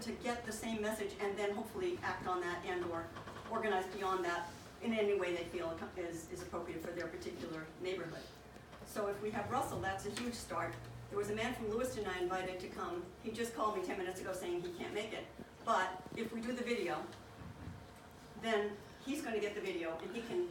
to get the same message and then hopefully act on that and or organize beyond that in any way they feel is appropriate for their particular neighborhood. So if we have Russell, that's a huge start. There was a man from Lewiston I invited to come. He just called me 10 minutes ago saying he can't make it. But if we do the video, then he's going to get the video and he can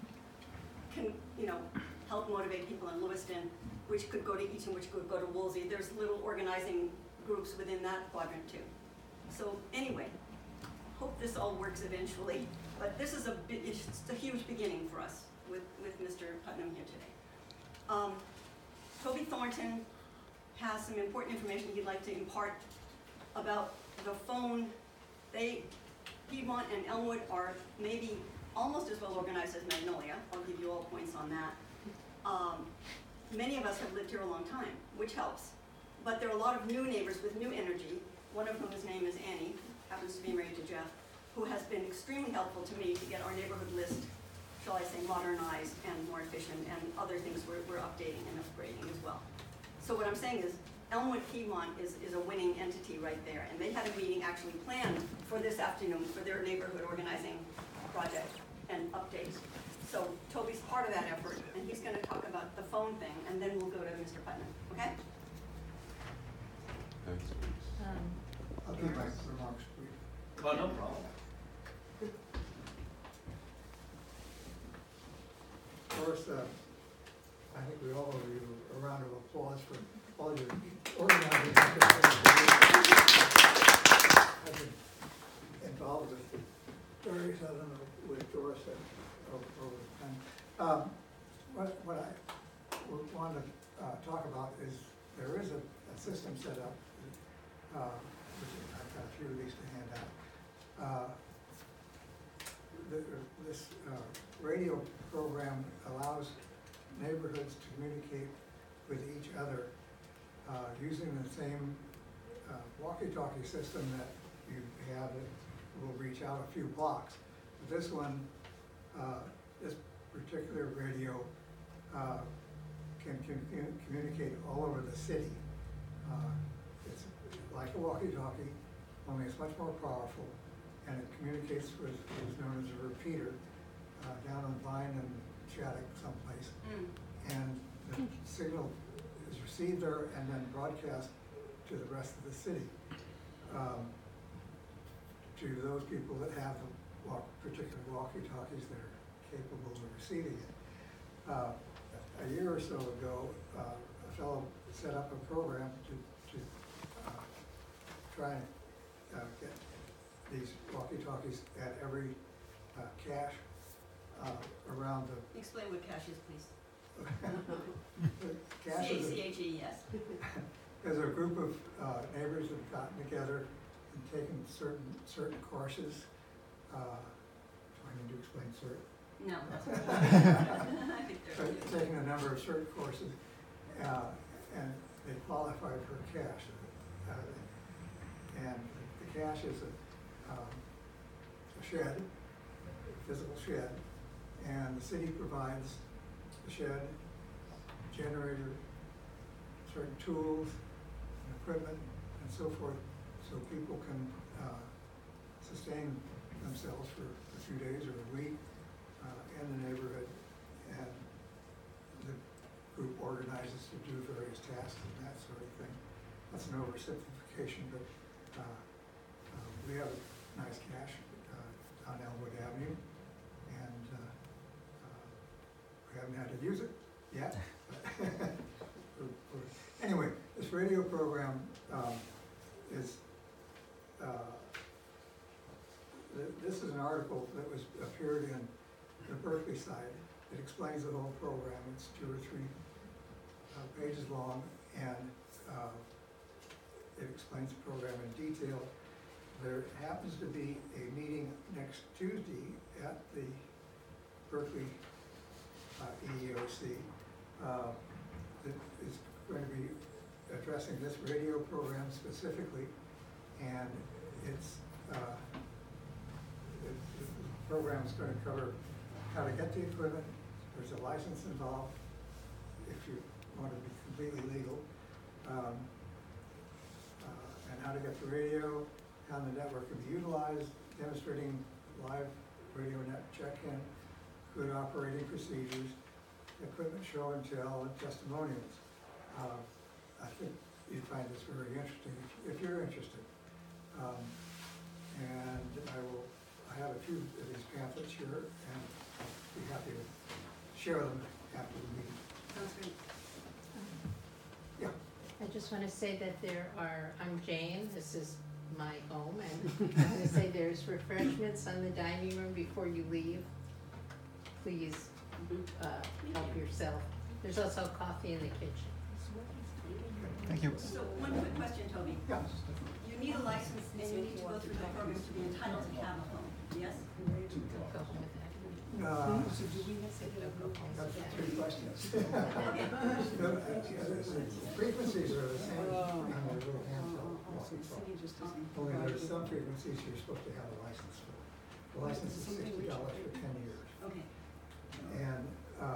help motivate people in Lewiston, which could go to Eaton, which could go to Woolsey. There's little organizing groups within that quadrant too. So anyway, hope this all works eventually. But this is it's a huge beginning for us with Mr. Putnam here today. Toby Thornton has some important information he'd like to impart about the phone. Piedmont and Elmwood are maybe almost as well organized as Magnolia. I'll give you all points on that. Many of us have lived here a long time, which helps. But there are a lot of new neighbors with new energy, one of whose name is Annie, happens to be married to Jeff, who has been extremely helpful to me to get our neighborhood list, shall I say, modernized and more efficient, and other things we're updating and upgrading as well. So what I'm saying is, Elmwood Piedmont is a winning entity right there, and they had a meeting actually planned for this afternoon for their neighborhood organizing project and updates. So Toby's part of that effort, and he's going to talk about the phone thing, and then we'll go to Mr. Putnam, okay? Thanks. I'll keep my remarks brief. Well, no problem. First, I think we all owe you a round of applause for all your organizing. I've been involved with various of them with Doris over time. What I want to talk about is there is a system set up, which I've got a few of these to hand out. This radio program allows neighborhoods to communicate with each other using the same walkie-talkie system that you have that will reach out a few blocks. But this one, this particular radio can communicate all over the city. It's like a walkie-talkie, only it's much more powerful, and it communicates with what is known as a repeater down on Vine and Shattuck someplace. And the signal is received there and then broadcast to the rest of the city, to those people that have the particular walkie-talkies that are capable of receiving it. A year or so ago, a fellow set up a program to try and get these walkie-talkies at every cache around the... Explain what cache is, please. Cache is C-A-C-H-E, yes. There's a group of neighbors that have gotten together and taken certain courses. Do I need to explain certain? No, that's I think they're Taking a number of certain courses, and they qualify for a cache. And the cache is a shed, a physical shed, and the city provides the shed, generator, certain tools, and equipment, and so forth, so people can sustain themselves for a few days or a week in the neighborhood, and the group organizes to do various tasks and that sort of thing. That's an oversimplification, but we have a nice cache on Elmwood Avenue, and we haven't had to use it yet. Anyway, this radio program is, this is an article that appeared in the Berkeley side. It explains the whole program. It's 2 or 3 pages long, and it explains the program in detail. There happens to be a meeting next Tuesday at the Berkeley EEOC that is going to be addressing this radio program specifically, and the program is going to cover how to get the equipment. There's a license involved if you want to be completely legal, and how to get the radio, on the network can be utilized, demonstrating live radio net check-in, good operating procedures, equipment show and tell, and testimonials. I think you'd find this very interesting if you're interested. And I have a few of these pamphlets here, and be happy to share them after the meeting. Sounds great. Yeah. I just want to say that I'm Jane, this is my home, and I want to say there's refreshments on the dining room before you leave. Please help yourself. There's also coffee in the kitchen. Thank you. So one quick question, Toby. Yeah. You need a license and you need to go through the program to be entitled to have a phone, yes? Go home with that. That's Go home with that. three questions. The frequencies are the same on the little handheld. Only there's some frequencies you're supposed to have a license for. The license is $60 for 10 years. Okay, And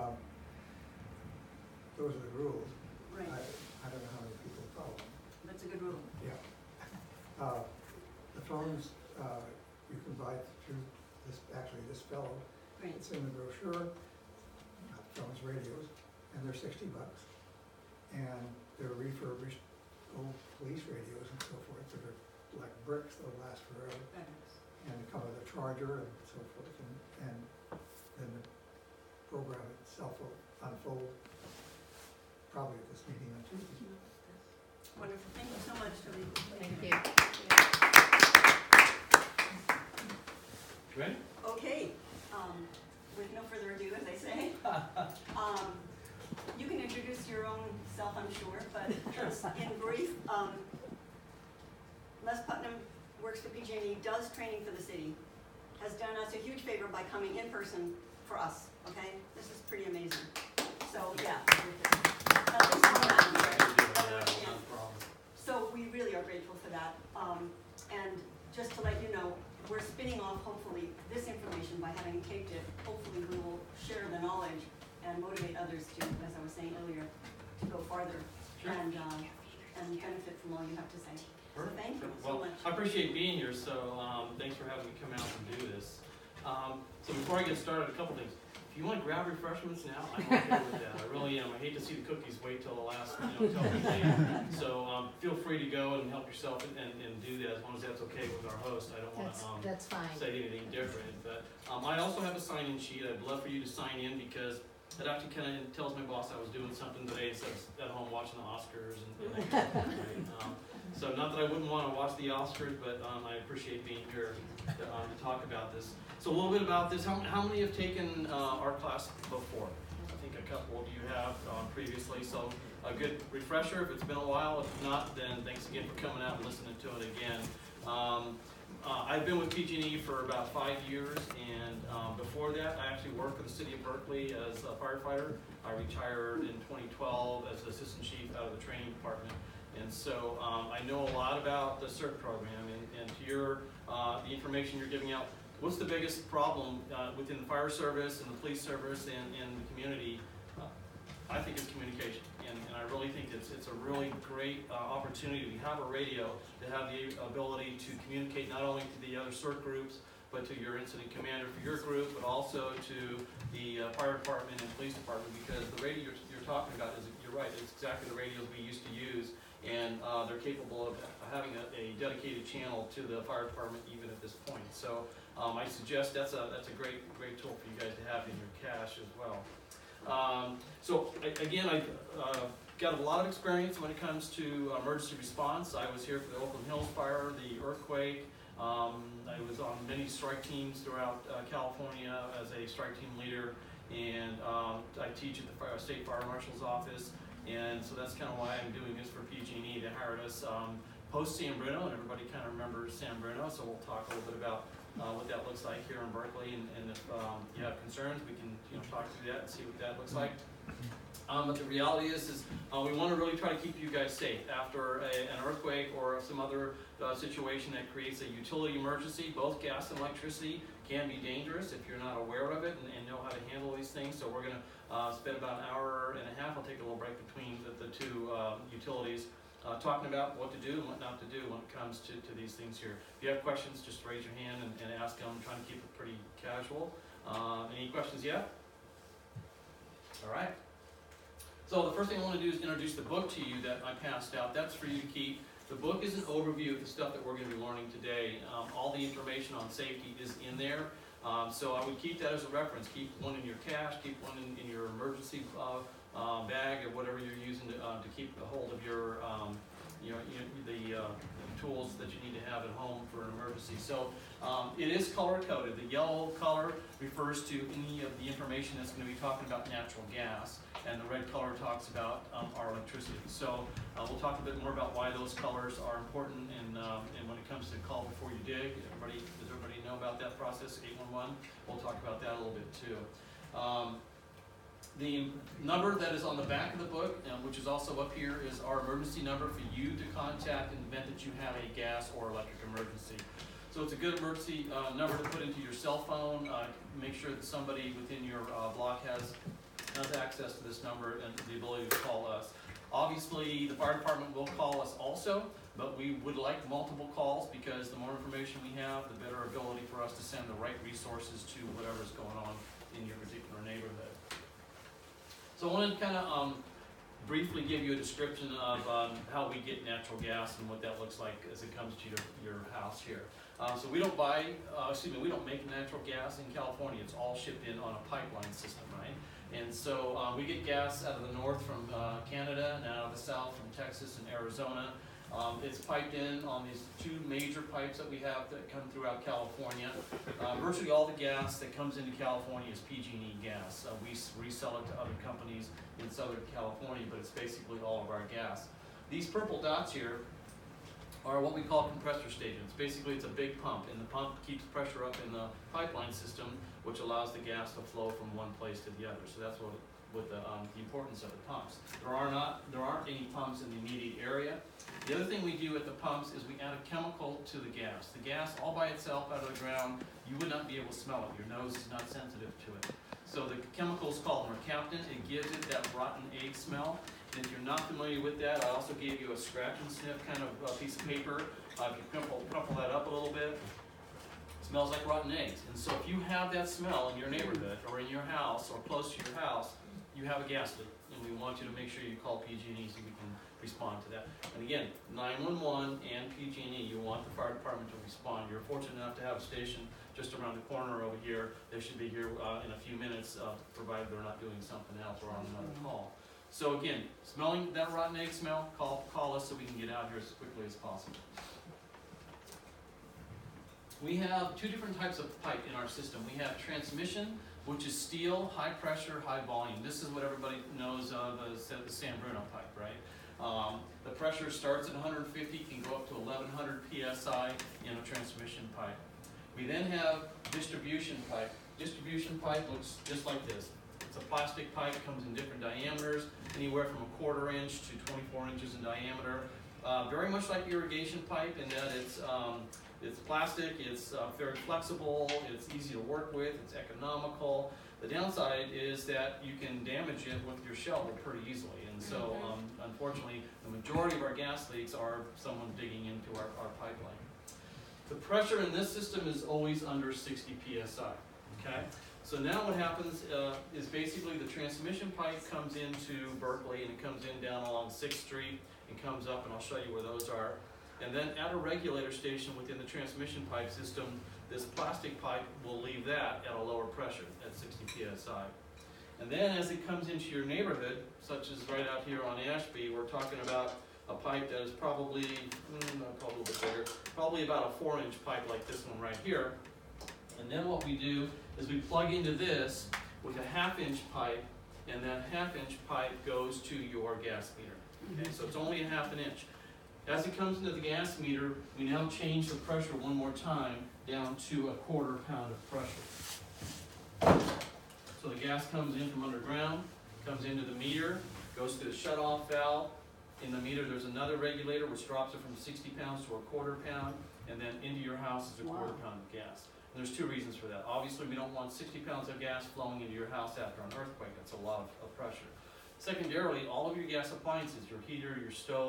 those are the rules. right, I don't know how many people follow them. that's a good rule. Yeah. The phones, you can buy through this fellow. Great, It's in the brochure, phones, radios, and they're $60. And they're refurbished old police radios and so forth that are like bricks, they'll last forever. fabulous. And they come with a charger and so forth, and then the program itself will unfold probably at this meeting on Tuesday. Wonderful, thank you so much, Toby. Thank you. Ready? Okay, with no further ado, as I say, you can introduce your own self, I'm sure, but just in brief, Les Putnam works for PG&E, does training for the city, has done us a huge favor by coming in person for us, okay? This is pretty amazing. So, yeah. Nothing's wrong with that. So we really are grateful for that. And just to let you know, we're spinning off, hopefully, this information by having taped it. Hopefully we will share the knowledge and motivate others to, as I was saying earlier, to go farther Sure. and benefit from all you have to say. So thank you so Well, much. I appreciate being here, so thanks for having me come out and do this. So before I get started, a couple things. If you want to grab refreshments now, I'm okay with that. I really am. I hate to see the cookies wait till the last, till the day. So feel free to go and help yourself and do that as long as that's okay with our host. I don't want to That's fine. say anything different. But I also have a sign-in sheet. I'd love for you to sign in because it actually kind of tells my boss I was doing something today instead of at home watching the Oscars and that kind of thing. So not that I wouldn't want to watch the Oscars, but I appreciate being here to talk about this. So a little bit about this. How many have taken our class before? I think a couple of you have previously. So a good refresher if it's been a while. If not, then thanks again for coming out and listening to it again. I've been with PG&E for about 5 years, and before that, I actually worked for the city of Berkeley as a firefighter. I retired in 2012 as the assistant chief out of the training department. And so I know a lot about the CERT program, and to your, the information you're giving out, what's the biggest problem within the fire service and the police service and the community? I think it's communication, and I really think it's a really great opportunity to have a radio, to have the ability to communicate not only to the other CERT groups, but to your incident commander for your group, but also to the fire department and police department, because the radio you're talking about is, you're right, it's exactly the radios we used to use, and they're capable of having a dedicated channel to the fire department even at this point. So I suggest that's a great tool for you guys to have in your cache as well. So again, I've got a lot of experience when it comes to emergency response. I was here for the Oakland Hills fire, the earthquake. I was on many strike teams throughout California as a strike team leader, and I teach at the State Fire Marshal's office, and so that's kind of why I'm doing this for PG&E. They hired us post San Bruno, and everybody kind of remembers San Bruno, so we'll talk a little bit about what that looks like here in Berkeley, and if you have concerns, we can talk through that and see what that looks like. But the reality is we want to really try to keep you guys safe after an earthquake or some other situation that creates a utility emergency. Both gas and electricity can be dangerous if you're not aware of it and know how to handle these things. So we're going to spend about an hour and a half. I'll take a little break between the two utilities talking about what to do and what not to do when it comes to these things here. If you have questions, just raise your hand and ask them. I'm trying to keep it pretty casual. Any questions yet? All right. So the first thing I want to do is introduce the book to you that I passed out. That's for you to keep. The book is an overview of the stuff that we're going to be learning today. All the information on safety is in there. So I would keep that as a reference. Keep one in your cache, keep one in your emergency bag or whatever you're using to keep a hold of your, the tools that you need to have at home for an emergency. So it is color coded. The yellow color refers to any of the information that's going to be talking about natural gas, and the red color talks about our electricity. So we'll talk a bit more about why those colors are important, and when it comes to call before you dig, does everybody know about that process, 811? We'll talk about that a little bit too. The number that is on the back of the book, which is also up here, is our emergency number for you to contact in the event that you have a gas or electric emergency. So it's a good emergency number to put into your cell phone. Make sure that somebody within your block has access to this number and the ability to call us. Obviously, the fire department will call us also, but we would like multiple calls because the more information we have, the better ability for us to send the right resources to whatever's going on in your particular neighborhood. So I wanted to kind of briefly give you a description of how we get natural gas and what that looks like as it comes to your house here. So we don't we don't make natural gas in California. It's all shipped in on a pipeline system, right? And so we get gas out of the north from Canada and out of the south from Texas and Arizona. It's piped in on these two major pipes that we have that come throughout California. Virtually all the gas that comes into California is PG&E gas. We resell it to other companies in Southern California, but it's basically all of our gas. These purple dots here are what we call compressor stations. Basically, it's a big pump, and the pump keeps pressure up in the pipeline system, which allows the gas to flow from one place to the other. So that's what the importance of the pumps. There aren't any pumps in the immediate area. The other thing we do at the pumps is we add a chemical to the gas. The gas all by itself out of the ground, you would not be able to smell it. Your nose is not sensitive to it. So the chemical is called mercaptan. It gives it that rotten egg smell. And if you're not familiar with that, I also gave you a scratch and sniff kind of piece of paper. If you crumple that up a little bit, it smells like rotten eggs. And so if you have that smell in your neighborhood or in your house or close to your house, you have a gas leak. And we want you to make sure you call PG&E so we can respond to that. And again, 911 and PG&E, you want the fire department to respond. You're fortunate enough to have a station just around the corner over here. They should be here in a few minutes, provided they're not doing something else or on another call. So again, smelling that rotten egg smell, call us so we can get out here as quickly as possible. We have two different types of pipe in our system. We have transmission, which is steel, high pressure, high volume. This is what everybody knows of as the San Bruno pipe, right? The pressure starts at 150, can go up to 1100 PSI in a transmission pipe. We then have distribution pipe. Distribution pipe looks just like this. It's a plastic pipe, comes in different diameters, anywhere from 1/4 inch to 24 inches in diameter. Very much like irrigation pipe in that it's plastic, it's very flexible, it's easy to work with, it's economical. The downside is that you can damage it with your shovel pretty easily. And so, unfortunately, the majority of our gas leaks are someone digging into our pipeline. The pressure in this system is always under 60 PSI, okay? So now what happens is basically the transmission pipe comes into Berkeley and it comes in down along 6th Street and comes up, and I'll show you where those are. And then at a regulator station within the transmission pipe system, this plastic pipe will leave that at a lower pressure at 60 PSI. And then as it comes into your neighborhood, such as right out here on Ashby, we're talking about a pipe that is probably, probably a little bit bigger, probably about a 4-inch pipe like this one right here. And then what we do is we plug into this with a 1/2-inch pipe, and that 1/2-inch pipe goes to your gas meter. Okay, so it's only a 1/2 inch. As it comes into the gas meter, we now change the pressure one more time down to 1/4 pound of pressure. So the gas comes in from underground, comes into the meter, goes through the shut-off valve. In the meter, there's another regulator which drops it from 60 pounds to 1/4 pound, and then into your house is 1/4 pound of gas. And there's two reasons for that. Obviously, we don't want 60 pounds of gas flowing into your house after an earthquake. That's a lot of pressure. Secondarily, all of your gas appliances, your heater, your stove,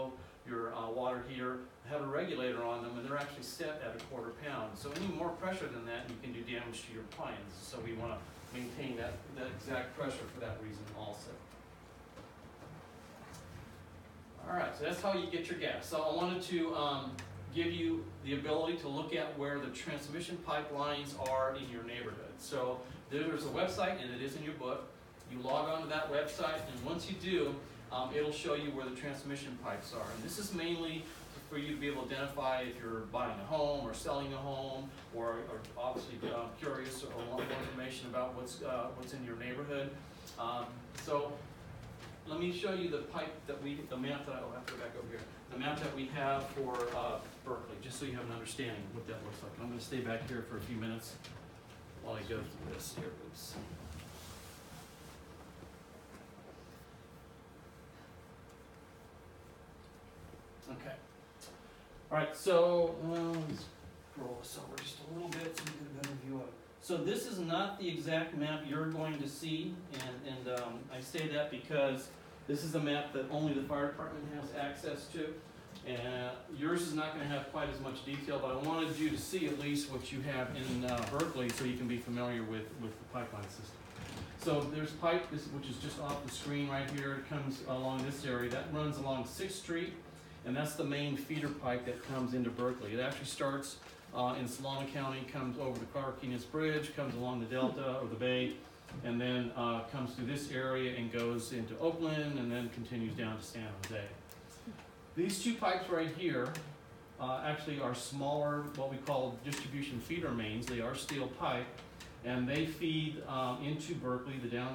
your water heater have a regulator on them, and they're actually set at a 1/4 pound. So any more pressure than that, you can do damage to your appliance. So we want to maintain that exact pressure for that reason also. All right, so that's how you get your gas. So I wanted to give you the ability to look at where the transmission pipelines are in your neighborhood. So there's a website, and it is in your book. You log on to that website, and once you do, it'll show you where the transmission pipes are. And this is mainly for you to be able to identify if you're buying a home or selling a home, or obviously curious or want more information about what's in your neighborhood. So let me show you the pipe that the map that I'll have to go back over here. The map that we have for Berkeley, just so you have an understanding of what that looks like. I'm going to stay back here for a few minutes while I go through this here. Oops. Okay. All right, so let's roll this over just a little bit so we get a better view of it. So this is not the exact map you're going to see, and I say that because this is a map that only the fire department has access to. And yours is not going to have quite as much detail, but I wanted you to see at least what you have in Berkeley so you can be familiar with the pipeline system. So there's pipe, which is just off the screen right here. It comes along this area. That runs along 6th Street, and that's the main feeder pipe that comes into Berkeley. It actually starts in Solano County, comes over the Carquinez Bridge, comes along the Delta or the Bay, and then comes through this area and goes into Oakland, and then continues down to San Jose. These two pipes right here actually are smaller, what we call distribution feeder mains. They are steel pipe, and they feed into Berkeley,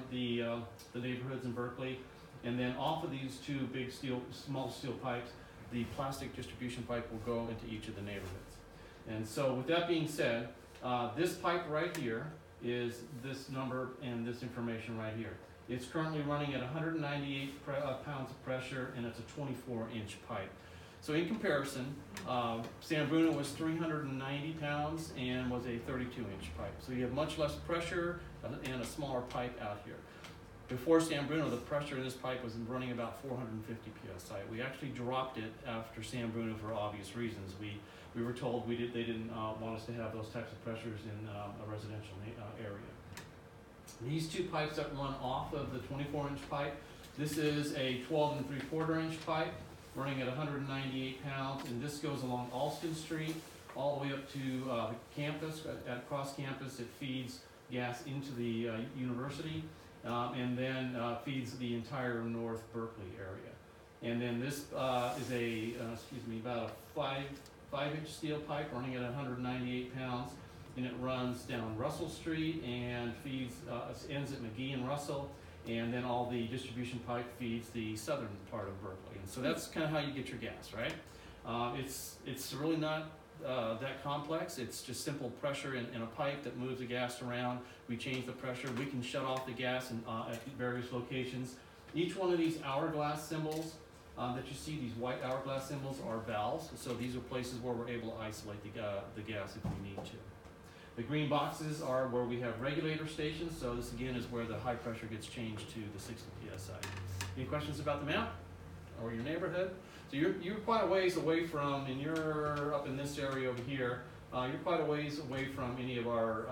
the neighborhoods in Berkeley, and then off of these two big small steel pipes, the plastic distribution pipe will go into each of the neighborhoods. And so with that being said, this pipe right here is this number and this information right here. It's currently running at 198 pounds of pressure, and it's a 24-inch pipe. So in comparison, San Bruno was 390 pounds and was a 32-inch pipe. So you have much less pressure and a smaller pipe out here. Before San Bruno, the pressure in this pipe was running about 450 psi. We actually dropped it after San Bruno for obvious reasons. We were told they didn't want us to have those types of pressures in a residential area. These two pipes that run off of the 24-inch pipe, this is a 12 3/4 inch pipe running at 198 pounds, and this goes along Alston Street all the way up to the campus. At Cross Campus, it feeds gas into the university, and then feeds the entire North Berkeley area. And then this is about a 5-inch steel pipe running at 198 pounds. And it runs down Russell Street and feeds, ends at McGee and Russell, and then all the distribution pipe feeds the southern part of Berkeley. And so that's kind of how you get your gas, right? It's really not that complex. It's just simple pressure in a pipe that moves the gas around. We change the pressure. We can shut off the gas at various locations. Each one of these hourglass symbols that you see, these white hourglass symbols, are valves. So these are places where we're able to isolate the gas if we need to. The green boxes are where we have regulator stations, so this again is where the high pressure gets changed to the 60 psi. Any questions about the map or your neighborhood? So you're quite a ways away from, and you're up in this area over here, you're quite a ways away from any of our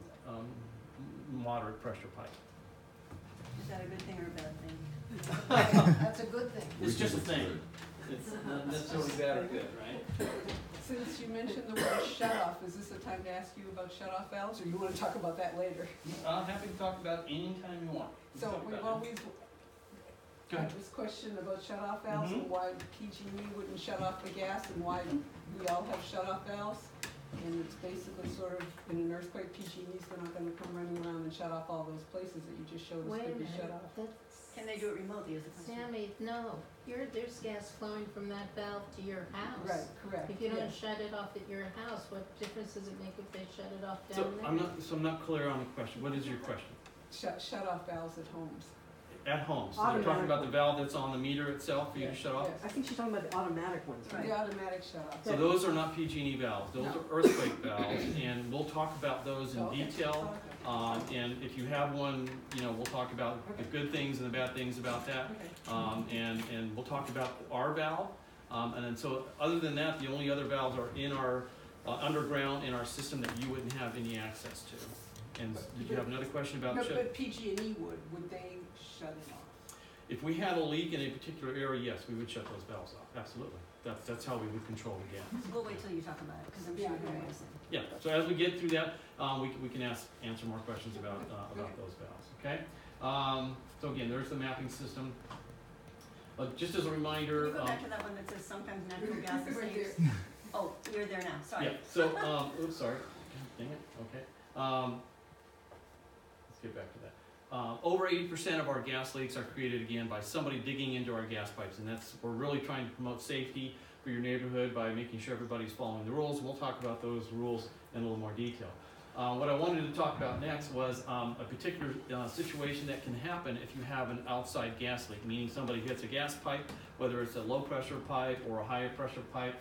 moderate pressure pipe. Is that a good thing or a bad thing? That's a good thing. It's just a thing. It's not necessarily bad or good, right? Since you mentioned the word shut-off, is this a time to ask you about shut-off valves, or you want to talk about that later? I'm happy to talk about it anytime you want. We can So talk we've about it. always Go ahead. had this question about shut-off valves and why PG&E wouldn't shut off the gas and why we all have shut-off valves. And it's basically sort of, in an earthquake, PG&E's not gonna come running around and shut off all those places that you just showed us Wait a could be minute, shut off. Can they do it remotely is the question. Sammy, no, there's gas flowing from that valve to your house. Right, correct. If you don't yes. shut it off at your house, what difference does it make if they shut it off So down there? I'm not clear on the question. What is your question? Shut-off valves at homes. At home, so you're talking about the valve that's on the meter itself for you to Yes, shut off? yes. I think she's talking about the automatic ones, right? The automatic shut-off. So those are not PG&E valves, those are earthquake valves, and we'll talk about those in Okay. detail. And if you have one, we'll talk about the good things and the bad things about that. Okay. And we'll talk about our valve. And then so other than that, the only other valves are in our, underground in our system that you wouldn't have any access to. And did you have another question about No, shut? but PG&E would they shut it off? If we had a leak in a particular area, yes, we would shut those valves off, absolutely. That's how we would control the gas. We'll wait till you talk about it, because I'm sure Yeah, you're yeah, going yeah. to say. Yeah, so as we get through that, we can answer more questions about those valves, okay? So again, there's the mapping system. Just as a Can reminder. you go back to that one that says sometimes natural gas is Right safe? there. Oh, you're there now, sorry. Yeah, so, oops, sorry, dang it, okay. Let's get back to that. Over 80% of our gas leaks are created again by somebody digging into our gas pipes, and we're really trying to promote safety for your neighborhood by making sure everybody's following the rules. We'll talk about those rules in a little more detail. What I wanted to talk about next was a particular situation that can happen if you have an outside gas leak, meaning somebody hits a gas pipe, whether it's a low pressure pipe or a high pressure pipe.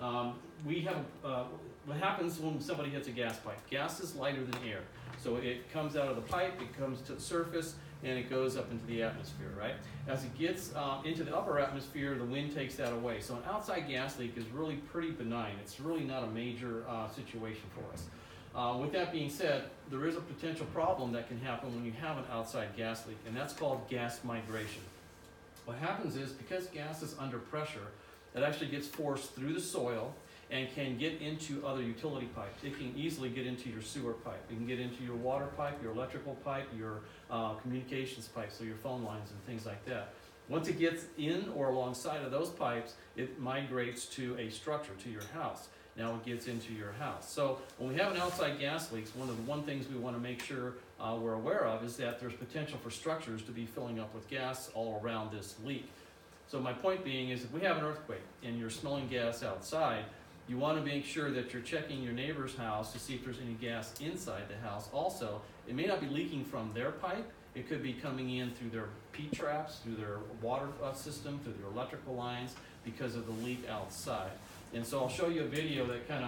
What happens when somebody hits a gas pipe? Gas is lighter than air. So it comes out of the pipe, it comes to the surface, and it goes up into the atmosphere, right? As it gets into the upper atmosphere, the wind takes that away. So an outside gas leak is really pretty benign. It's really not a major situation for us. With that being said, there is a potential problem that can happen when you have an outside gas leak, and that's called gas migration. What happens is, because gas is under pressure, it actually gets forced through the soil and can get into other utility pipes. It can easily get into your sewer pipe. It can get into your water pipe, your electrical pipe, your communications pipe, so your phone lines and things like that. Once it gets in or alongside of those pipes, it migrates to a structure, to your house. Now it gets into your house. So when we have an outside gas leaks, one things we want to make sure we're aware of is that there's potential for structures to be filling up with gas all around this leak. So my point being is, if we have an earthquake and you're smelling gas outside, you want to make sure that you're checking your neighbor's house to see if there's any gas inside the house. Also, it may not be leaking from their pipe. It could be coming in through their P-traps, through their water system, through their electrical lines, because of the leak outside. And so I'll show you a video that kind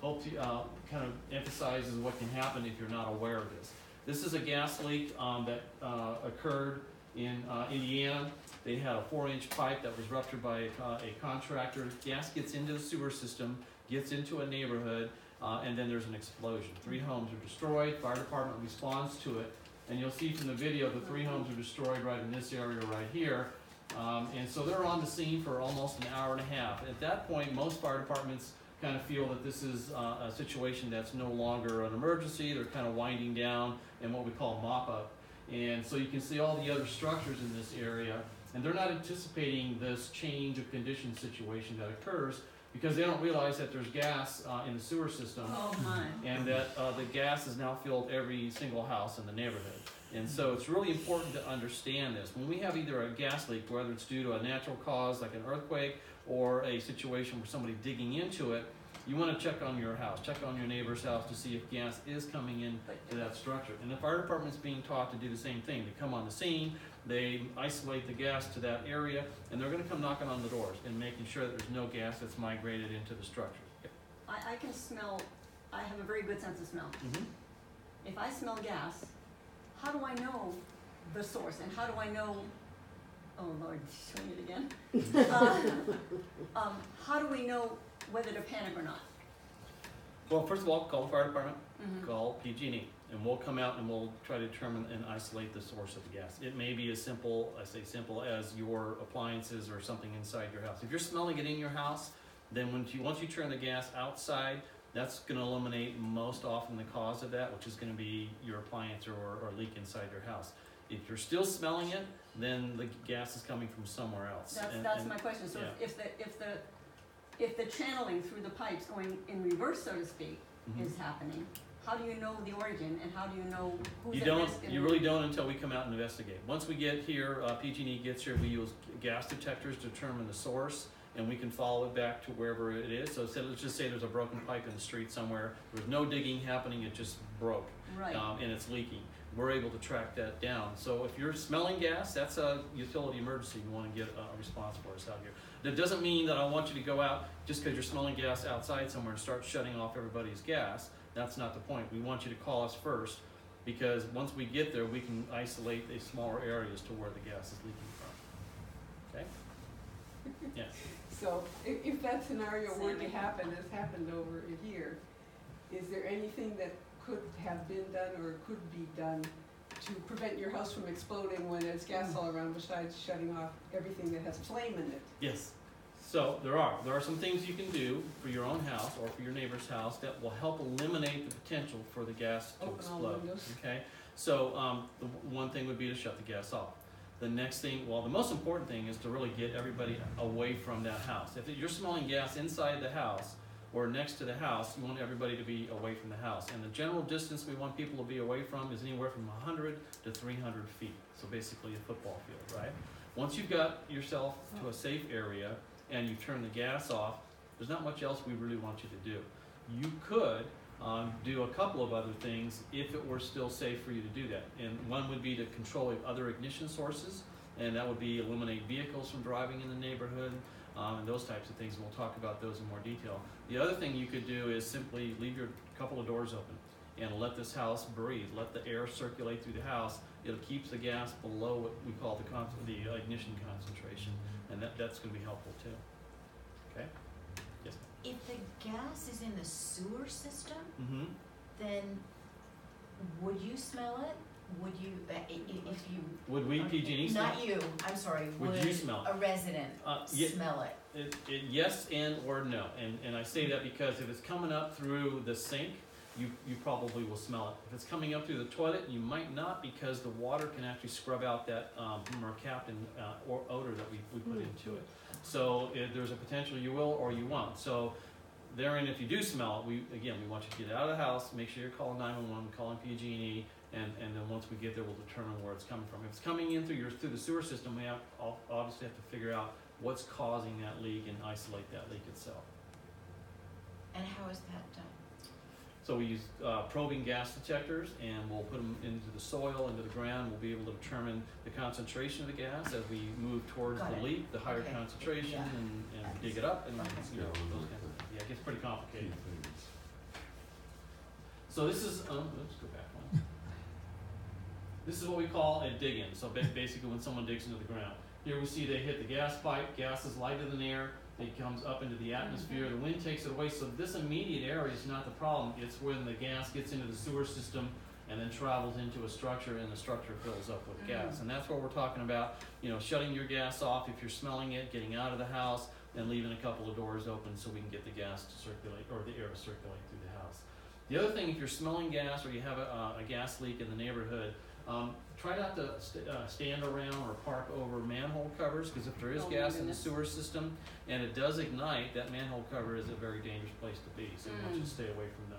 of emphasizes what can happen if you're not aware of this. This is a gas leak that occurred in Indiana. They had a 4-inch pipe that was ruptured by a contractor. Gas gets into the sewer system, gets into a neighborhood, and then there's an explosion. 3 homes are destroyed. Fire department responds to it. And you'll see from the video the 3 homes are destroyed right in this area right here. And so they're on the scene for almost an hour and a half. At that point, most fire departments kind of feel that this is a situation that's no longer an emergency. They're kind of winding down and what we call mop-up. And so you can see all the other structures in this area, and they're not anticipating this change of condition situation that occurs, because they don't realize that there's gas in the sewer system, Oh, my. and that the gas has now filled every single house in the neighborhood. And so it's really important to understand this. When we have either a gas leak, whether it's due to a natural cause like an earthquake or a situation where somebody digging into it, you want to check on your house, check on your neighbor's house to see if gas is coming in to that structure. And the fire department's being taught to do the same thing. They come on the scene, they isolate the gas to that area, and they're going to come knocking on the doors and making sure that there's no gas that's migrated into the structure. I can smell, I have a very good sense of smell. Mm-hmm. If I smell gas, how do I know the source, and how do I know, oh Lord, showing it again? How do we know whether to panic or not? Well, first of all, call the fire department, Mhm. call PG&E, and we'll come out and we'll try to determine and isolate the source of the gas. It may be as simple, I say simple, as your appliances or something inside your house. If you're smelling it in your house, then once you turn the gas outside, that's going to eliminate most often the cause of that, which is going to be your appliance or leak inside your house. If you're still smelling it, then the gas is coming from somewhere else. That's my question. So yeah. if the channeling through the pipes going in reverse, so to speak, Mhm. is happening, how do you know the origin, and how do you know who's You at don't. risk? You really don't until we come out and investigate. Once we get here, PG&E gets here. We use gas detectors to determine the source, and we can follow it back to wherever it is. So let's just say there's a broken pipe in the street somewhere. There's no digging happening. It just broke, Right. and it's leaking. We're able to track that down. So if you're smelling gas, that's a utility emergency. You want to get a response for us out here. That doesn't mean that I want you to go out just because you're smelling gas outside somewhere and start shutting off everybody's gas. That's not the point. We want you to call us first, because once we get there, we can isolate the smaller areas to where the gas is leaking from. Okay? Yes. So if that scenario were to Sammy. happen, as happened over a year, is there anything that could have been done or could be done to prevent your house from exploding when there's gas all around besides shutting off everything that has flame in it? Yes. So there are some things you can do for your own house or for your neighbor's house that will help eliminate the potential for the gas to Open all explode. windows. Okay. So the one thing would be to shut the gas off. The next thing, well, the most important thing is to really get everybody away from that house. If you're smelling gas inside the house or next to the house, you want everybody to be away from the house. And the general distance we want people to be away from is anywhere from 100 to 300 feet. So basically a football field, right? Once you've got yourself to a safe area and you turn the gas off, there's not much else we really want you to do. You could do a couple of other things if it were still safe for you to do that. And one would be to control other ignition sources, and that would be eliminate vehicles from driving in the neighborhood, and those types of things. We'll talk about those in more detail. The other thing you could do is simply leave your couple of doors open and let this house breathe. Let the air circulate through the house. It keeps the gas below what we call the ignition concentration, and that's going to be helpful too. Okay? Yes. If the gas is in the sewer system, Mm-hmm. then would you smell it? Would you, if you? Would we, PG&E, smell? Not you, I'm sorry, Would you smell it? a resident Yeah. smell it? Yes and or no, and I say that because if it's coming up through the sink, you probably will smell it. If it's coming up through the toilet, you might not, because the water can actually scrub out that mercaptan or odor that we put into it. So there's a potential you will or you won't. So therein, if you do smell it, we want you to get out of the house, make sure you're calling 911, calling PG&E, and then once we get there, we'll determine where it's coming from. If it's coming in through the sewer system, we obviously have to figure out what's causing that leak and isolate that leak itself. And how is that done? So we use probing gas detectors, and we'll put them into the soil, into the ground. We'll be able to determine the concentration of the gas as we move towards Got the it. leak, the higher Okay. concentration, Yeah. and dig it up, and Okay. you know, those kinds of things. Yeah, it gets pretty complicated. So this is, let's go back one. This is what we call a dig-in. So basically when someone digs into the ground. Here we see they hit the gas pipe, gas is lighter than air, it comes up into the atmosphere, the wind takes it away, so this immediate area is not the problem. It's when the gas gets into the sewer system and then travels into a structure, and the structure fills up with gas. And that's what we're talking about, shutting your gas off if you're smelling it, getting out of the house, and leaving a couple of doors open so we can get the gas to circulate, or the air to circulate through the house. The other thing, if you're smelling gas or you have a gas leak in the neighborhood, try not to stand around or park over manhole covers, because if there is Oh, my gas in the goodness. sewer system and it does ignite, that manhole cover is a very dangerous place to be, so we want you to stay away from those.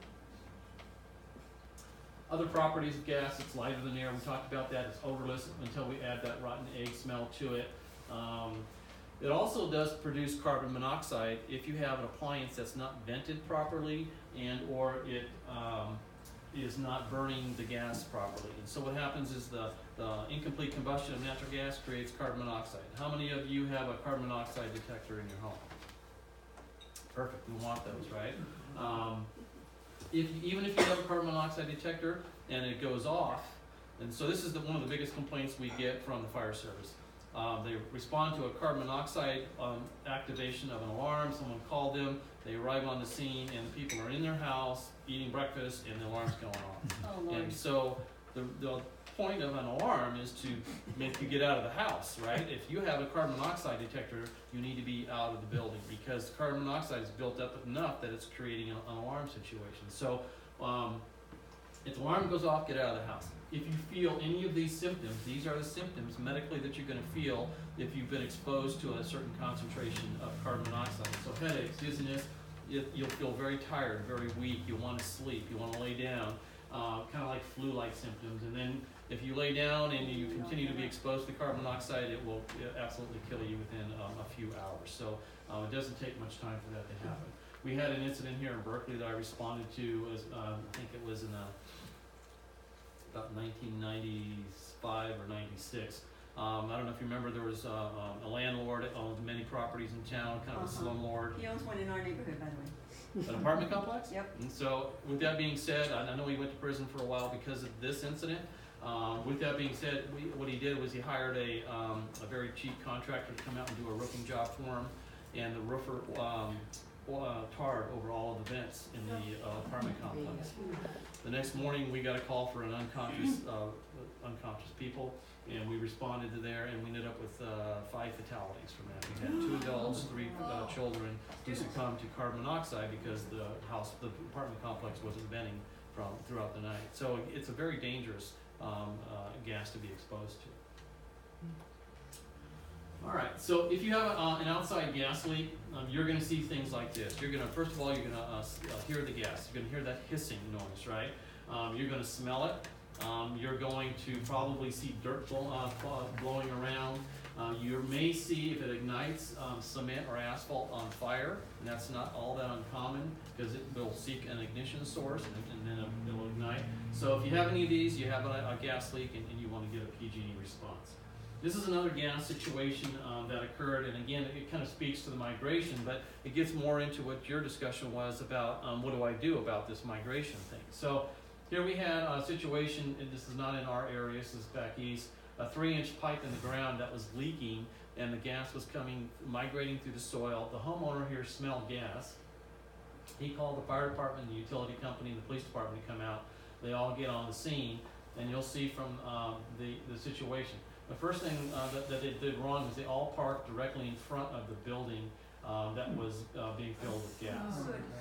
Other properties of gas, it's lighter than air, we talked about that, it's odorless until we add that rotten egg smell to it. It also does produce carbon monoxide if you have an appliance that's not vented properly and or it is not burning the gas properly. And so what happens is the incomplete combustion of natural gas creates carbon monoxide. How many of you have a carbon monoxide detector in your home? Perfect, we want those, right? Even if you have a carbon monoxide detector and it goes off, and so this is one of the biggest complaints we get from the fire service. They respond to a carbon monoxide activation of an alarm. Someone called them, they arrive on the scene, and the people are in their house eating breakfast, and the alarm's going off. Oh, Lord. And so the point of an alarm is to make you get out of the house, right? If you have a carbon monoxide detector, you need to be out of the building, because carbon monoxide is built up enough that it's creating an alarm situation. So if the alarm goes off, get out of the house. If you feel any of these symptoms, these are the symptoms medically that you're going to feel if you've been exposed to a certain concentration of carbon monoxide. So headaches, dizziness, you'll feel very tired, very weak, you want to sleep, you want to lay down, kind of like flu-like symptoms. And then if you lay down and you continue to be exposed to carbon monoxide, it will absolutely kill you within a few hours. So it doesn't take much time for that to happen. We had an incident here in Berkeley that I responded to, I think it was in about 1995 or 96. I don't know if you remember, there was a landlord that owned many properties in town, kind of a slumlord. He owns one in our neighborhood, by the way. An apartment complex? Yep. And so, with that being said, I know he went to prison for a while because of this incident. With that being said, what he did was he hired a very cheap contractor to come out and do a roofing job for him, and the roofer tarred over all of the vents in the apartment complex. The next morning, we got a call for an unconscious people, and we responded to there, and we ended up with 5 fatalities from that. We had 2 adults, 3 children who succumbed to carbon monoxide because the apartment complex wasn't venting throughout the night. So it's a very dangerous gas to be exposed to. All right, so if you have an outside gas leak, you're going to see things like this. You're going to, first of all, you're going to hear the gas. You're going to hear that hissing noise, right? You're going to smell it. You're going to probably see dirt blowing around. You may see, if it ignites, cement or asphalt on fire, and that's not all that uncommon because it will seek an ignition source and then it will ignite. So if you have any of these, you have a gas leak and you want to get a PG&E response. This is another gas situation that occurred, and again, it kind of speaks to the migration, but it gets more into what your discussion was about what do I do about this migration thing. So here we had a situation, and this is not in our area, this is back east, a 3-inch pipe in the ground that was leaking, and the gas was migrating through the soil. The homeowner here smelled gas. He called the fire department, the utility company, and the police department to come out. They all get on the scene, and you'll see from the situation. The first thing that they did wrong was they all parked directly in front of the building that was being filled with gas.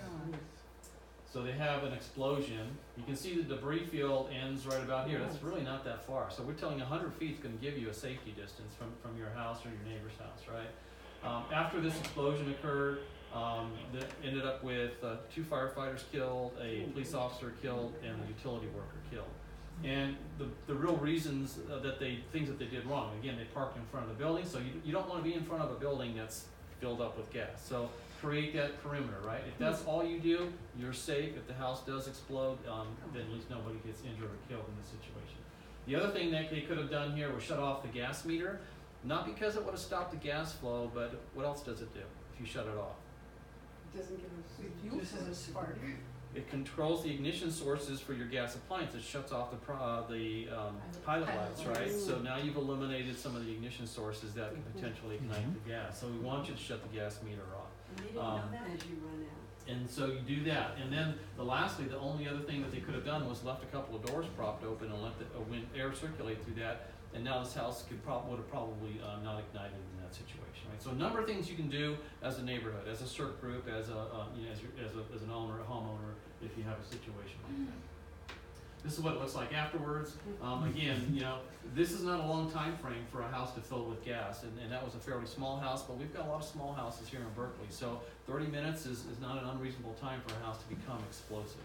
So they have an explosion. You can see the debris field ends right about here. That's really not that far. So we're telling 100 feet is going to give you a safety distance from your house or your neighbor's house, right? After this explosion occurred, that ended up with 2 firefighters killed, a police officer killed, and a utility worker killed. And the real reasons things that they did wrong, again, they parked in front of the building, so you don't want to be in front of a building that's filled up with gas. So create that perimeter, right? If that's all you do, you're safe. If the house does explode, then at least nobody gets injured or killed in this situation. The other thing that they could have done here was shut off the gas meter, not because it would have stopped the gas flow, but what else does it do if you shut it off? It doesn't give us fuel. This is a spark. It controls the ignition sources for your gas appliance. It shuts off the pilot lights, right? So now you've eliminated some of the ignition sources that can potentially ignite the gas. So we want you to shut the gas meter off. And they didn't know that? As you run out. And so you do that. And then lastly, the only other thing that they could have done was left a couple of doors propped open and let the air circulate through that. And now this house would have probably not ignited in that situation, right? So a number of things you can do as a neighborhood, as a CERC group, as an owner, a homeowner, if you have a situation like that. This is what it looks like afterwards. Again, this is not a long time frame for a house to fill with gas, and that was a fairly small house, but we've got a lot of small houses here in Berkeley, so 30 minutes is not an unreasonable time for a house to become explosive.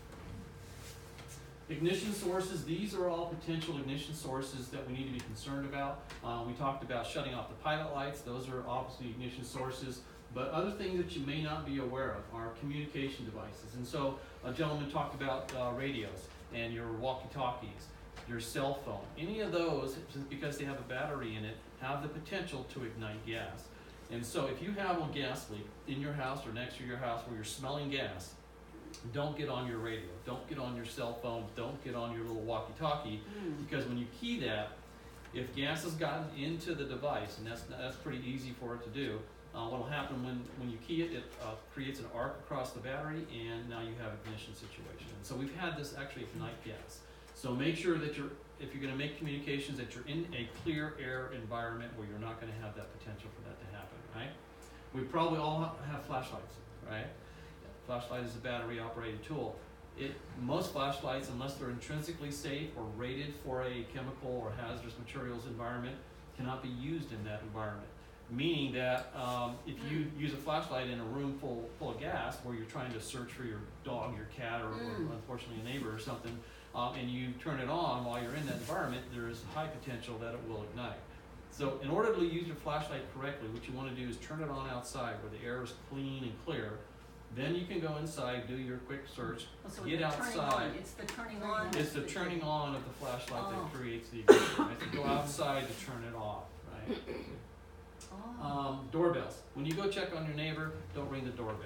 Ignition sources, these are all potential ignition sources that we need to be concerned about. We talked about shutting off the pilot lights. Those are obviously ignition sources. But other things that you may not be aware of are communication devices. And so a gentleman talked about radios and your walkie-talkies, your cell phone. Any of those, because they have a battery in it, have the potential to ignite gas. And so if you have a gas leak in your house or next to your house where you're smelling gas, don't get on your radio, don't get on your cell phone, don't get on your little walkie-talkie, because when you key that, if gas has gotten into the device, and that's pretty easy for it to do, what will happen when you key it, it creates an arc across the battery, and now you have an ignition situation. And so we've had this actually ignite gas. So make sure that if you're going to make communications, that you're in a clear air environment where you're not going to have that potential for that to happen, right? We probably all have flashlights, right? Flashlight is a battery-operated tool. Most flashlights, unless they're intrinsically safe or rated for a chemical or hazardous materials environment, cannot be used in that environment. Meaning that if you use a flashlight in a room full of gas, where you're trying to search for your dog, your cat, or unfortunately a neighbor or something, and you turn it on while you're in that environment, there is high potential that it will ignite. So in order to use your flashlight correctly, what you want to do is turn it on outside where the air is clean and clear. Then you can go inside, do your quick search, So get outside. It's the turning on. It's the turning on of the flashlight that creates the ignition. Right? So go outside to turn it off, right? Doorbells. When you go check on your neighbor, don't ring the doorbell.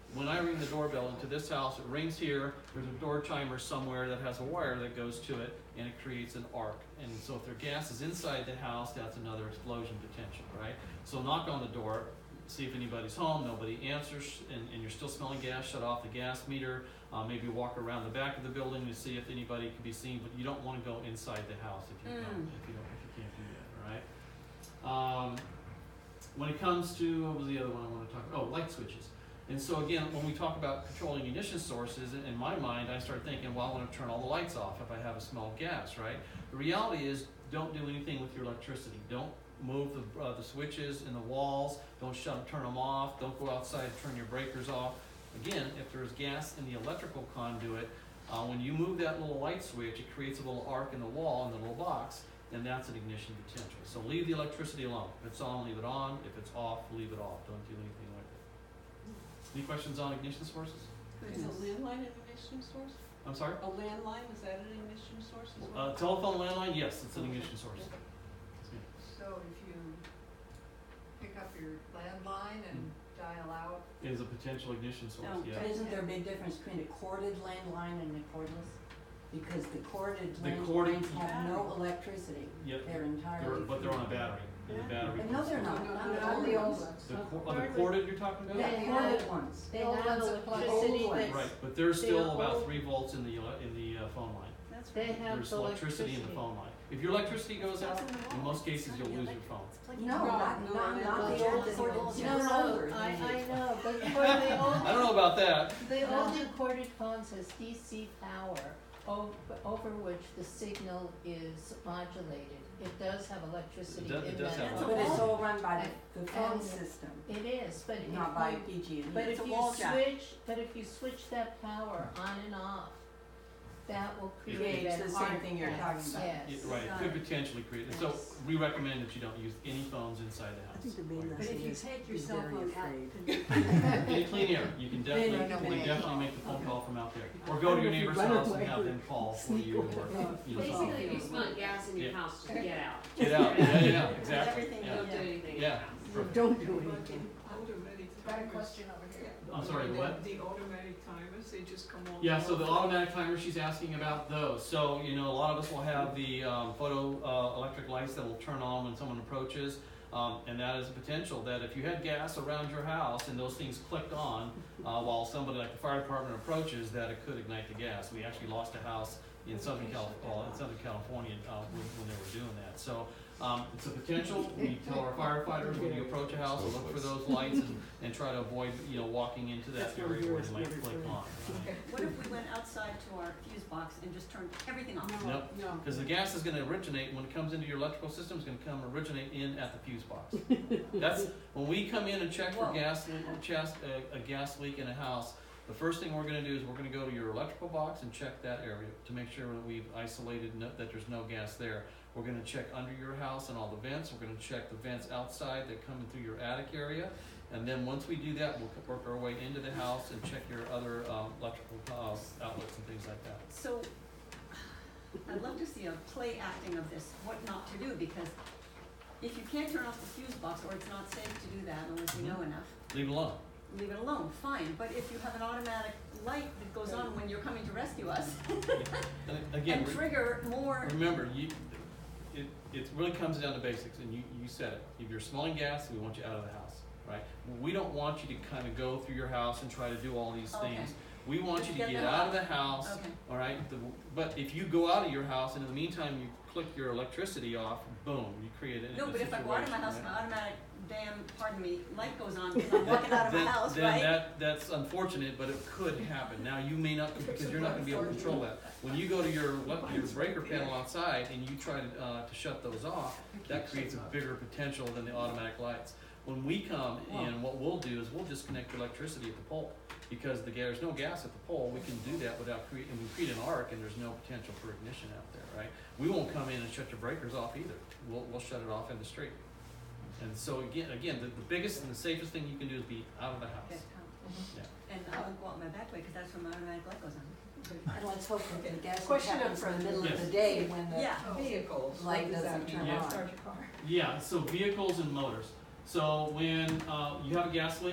when I ring the doorbell into this house, it rings here, there's a door chimer somewhere that has a wire that goes to it, and it creates an arc. And so if their gas is inside the house, that's another explosion potential, right? So knock on the door, see if anybody's home, nobody answers, and you're still smelling gas, shut off the gas meter. Maybe walk around the back of the building to see if anybody can be seen, but you don't wanna go inside the house if you can't do that, all right? When it comes to, what was the other one I wanna talk about? Oh, light switches. And so again, when we talk about controlling ignition sources, in my mind, I start thinking, well, I wanna turn all the lights off if I have a smell of gas, right? The reality is, don't do anything with your electricity. Don't move the switches in the walls, don't turn them off, don't go outside and turn your breakers off. Again, if there's gas in the electrical conduit, when you move that little light switch, it creates a little arc in the wall, in the little box, and that's an ignition potential. So leave the electricity alone. If it's on, leave it on. If it's off, leave it off. Don't do anything with it. Any questions on ignition sources? Is a landline an ignition source? I'm sorry? A landline, is that an ignition source as well? Telephone landline, yes, it's an ignition source. So if you pick up your landline and dial out. It is a potential ignition source, No, yeah. But isn't there a big difference between a corded landline and a cordless? Because the corded The corded- landlines have no electricity. Yep. They're entirely. But they're on a battery. And the battery. But no, they're not, No, not no, the no, old the ones. old The corded you're talking about? Yeah, the corded ones. They The have ones that plug- electricity old ones. that's, Right, but there's still They're about old. 3 volts in the phone line. That's they right. have There's the electricity in the phone line. If your electricity goes out, It's in the in wall. most cases It's you'll not lose the your phone. It's plugged No, in. not the no, old no, corded, no, even no, older. I know, but for the old. I don't know about that. The older corded phones has DC power over which the signal is modulated. It does have electricity It does- it in does that. have But it's phone. all run by the phone And- system, It is, but if not by you, PG&E. but It's if a you wall jack. switch that power on and off, that will create Creates an the same arc thing you're flash. talking about. Yes. Right, it could potentially create it. So we recommend that you don't use any phones inside the house. I think the main But lesson if you is take your be cell very phone out, afraid. In clean air, you can They definitely, don't know you where. definitely make the phone call from out there. Or go to your neighbor's house and have them call for you or, you know, something. Basically, you smell gas in your Yeah. house, just get out. Get out, yeah, exactly, Everything yeah. Don't do anything in Yeah. your house. Perfect. Don't do anything. Automatic Got a timers. question over here. I'm sorry, what? The automatic timers, they just come on. Yeah, so the automatic timer, she's asking about those. So, you know, a lot of us will have the photo electric lights that will turn on when someone approaches. And that is a potential that if you had gas around your house and those things clicked on while somebody like the fire department approaches, that it could ignite the gas. We actually lost a house in Southern California when they were doing that. So it's a potential. We tell our firefighters when you approach a house, look for those lights and try to avoid, you know, walking into that area where they might click on. What if we went outside to our fuse box and just turned everything off? Nope. No. Because the gas is going to originate, when it comes into your electrical system, it's going to originate in at the fuse box. That's, when we come in and check for Whoa. a gas leak in a house, the first thing we're going to do is we're going to go to your electrical box and check that area to make sure that we've isolated, that there's no gas there. We're going to check under your house and all the vents. We're going to check the vents outside that come in through your attic area. And then once we do that, we'll work our way into the house and check your other electrical outlets and things like that. So, I'd love to see a play acting of this, what not to do, because if you can't turn off the fuse box, or it's not safe to do that unless you know enough, Leave it alone. leave it alone, fine. But if you have an automatic light that goes on when you're coming to rescue us, And again, and trigger more, remember, it really comes down to basics, and you said it. If you're smelling gas, we want you out of the house, right? We don't want you to kind of go through your house and try to do all these Okay. things. We want Just you to get get them out of out. the house, okay. all right? But if you go out of your house and in the meantime you click your electricity off, boom, you create a No, but if I go out of my situation, house, right? my automatic light goes on because I'm walking out of my house, right? Then that's unfortunate, but it could happen. Now, you may not, because you're not gonna be able to control that. When you go to your breaker panel outside and you try to shut those off, that creates a bigger potential than the automatic lights. When we come in, what we'll do is we'll disconnect the electricity at the pole. Because there's no gas at the pole, we can do that without and we create an arc and there's no potential for ignition out there, right? We won't come in and shut your breakers off either. We'll shut it off in the street. And so again, the biggest and the safest thing you can do is be out of the Okay. house. Yeah. And I won't go out my back way because that's where my automatic light goes on. And let's hope that the gas Question up happens in the front. middle of Yes. the day when the Yeah. Vehicles. light what does that doesn't turn mean? Yeah. on. Yeah, so vehicles and motors. So when you have a gas leak,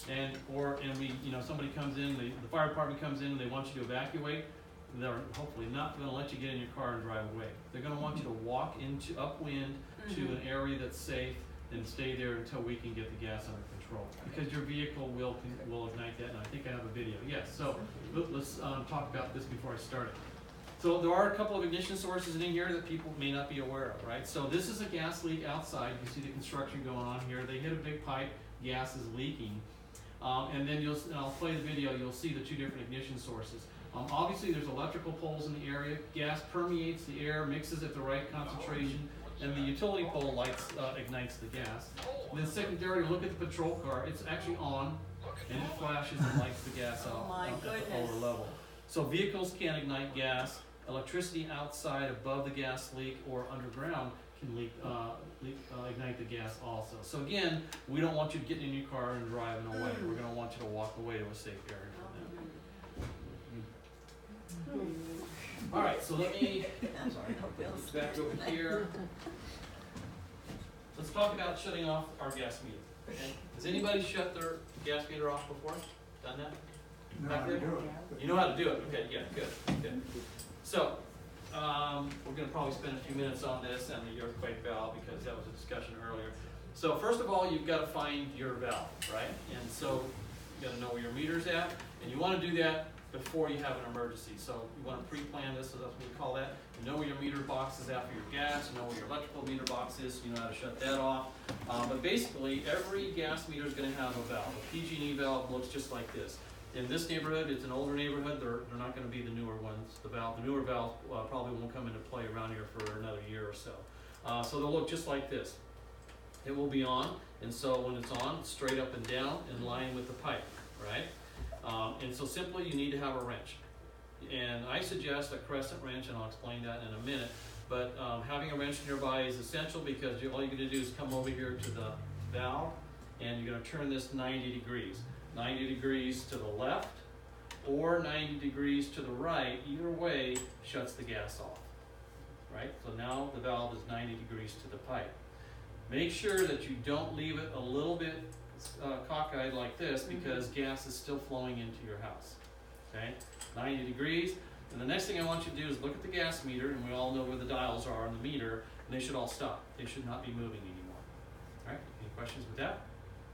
And we, somebody comes in, the fire department comes in and they want you to evacuate, they're hopefully not gonna let you get in your car and drive away. They're gonna want you to walk upwind to an area that's safe and stay there until we can get the gas under control. Because your vehicle will ignite that, and I think I have a video. Yes, so let's talk about this before I start it. So there are a couple of ignition sources in here that people may not be aware of, right? So this is a gas leak outside. You see the construction going on here. They hit a big pipe, gas is leaking. And then I'll play the video, you'll see the two different ignition sources. Obviously there's electrical poles in the area. Gas permeates the air, mixes at the right concentration, and the utility pole ignites the gas. And then secondarily, look at the patrol car. It's actually on, and it flashes and lights the gas Oh up my at the goodness. lower level. So vehicles can ignite gas. Electricity outside above the gas leak or underground can ignite the gas also. So again, we don't want you getting in your car and driving away. We're going to want you to walk away to a safe area from them. All right, so let me back over here. Let's talk about shutting off our gas meter. Okay? Has anybody shut their gas meter off before? Done that? No, Back I there? do it. You know how to do it. Okay, yeah, good. So, we're going to probably spend a few minutes on this and the earthquake valve because that was a discussion earlier. So first of all, you've got to find your valve, right? And so you got to know where your meter's at, and you want to do that before you have an emergency. So you want to pre-plan this, so that's what we call that. You know where your meter box is at for your gas, you know where your electrical meter box is, so you know how to shut that off. But basically, every gas meter is going to have a valve. A PG&E valve looks just like this. In this neighborhood, it's an older neighborhood, they're not going to be the newer ones. The newer valve probably won't come into play around here for another year or so. So they'll look just like this. It will be on, and so when it's on, it's straight up and down in line with the pipe, right? And so simply you need to have a wrench. And I suggest a crescent wrench, and I'll explain that in a minute. But having a wrench nearby is essential because all you're going to do is come over here to the valve, and you're going to turn this 90 degrees. 90 degrees to the left or 90 degrees to the right, either way shuts the gas off, right? So now the valve is 90 degrees to the pipe. Make sure that you don't leave it a little bit cockeyed like this because gas is still flowing into your house, okay? 90 degrees, and the next thing I want you to do is look at the gas meter, and we all know where the dials are on the meter, and they should all stop. They should not be moving anymore, all right? Any questions with that?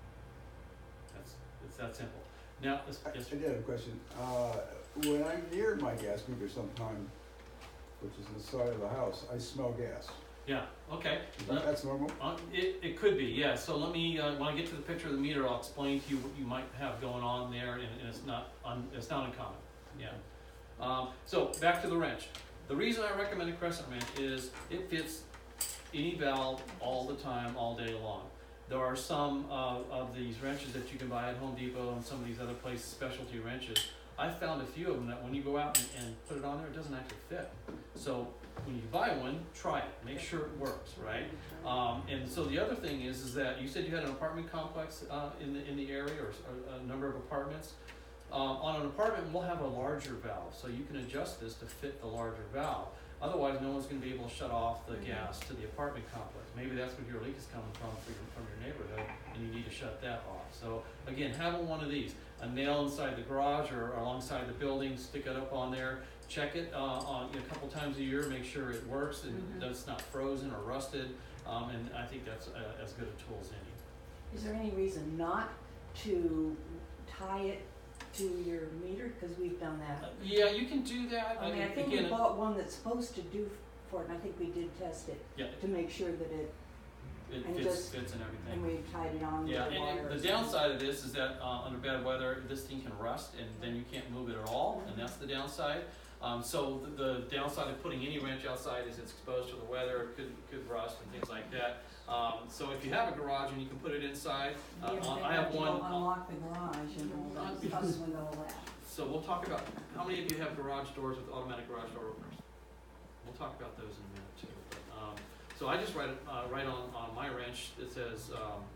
It's that simple. Now, yes, I did have a question. When I'm near my gas meter sometime, which is the side of the house, I smell gas. yeah, okay. That's normal? It could be, yeah. So let me, when I get to the picture of the meter, I'll explain to you what you might have going on there, and it's not uncommon, yeah. So back to the wrench. The reason I recommend a crescent wrench is it fits any valve all the time, all day long. There are some of these wrenches that you can buy at Home Depot and some of these other places, specialty wrenches. I found a few of them that when you go out and put it on there, it doesn't actually fit. So when you buy one, try it. Make sure it works, right? And so the other thing is that you said you had an apartment complex in the area or a number of apartments. On an apartment, we'll have a larger valve, so you can adjust this to fit the larger valve. Otherwise, no one's going to be able to shut off the gas to the apartment complex. Maybe that's where your leak is coming from your neighborhood, and you need to shut that off. So again, having one of these, a nail inside the garage or alongside the building, stick it up on there, check it a couple times a year, make sure it works and that it's not frozen or rusted, and I think that's as good a tool as any. Is there any reason not to tie it to your meter? Because we've done that. Yeah, you can do that. I mean, I think we bought one that's supposed to do for it, and I think we did test it Yeah. to make sure that it fits and everything. and we tied it on Yeah, with the wire. and the downside of this is that under bad weather, this thing can rust, and then you can't move it at all, and that's the downside. So the downside of putting any wrench outside is it's exposed to the weather, it could rust and things like that. So if you have a garage and you can put it inside, I have one. Unlock the garage and all that, fuss with all that. So we'll talk about, how many of you have garage doors with automatic garage door openers? We'll talk about those in a minute too. So I just write on my wrench, it says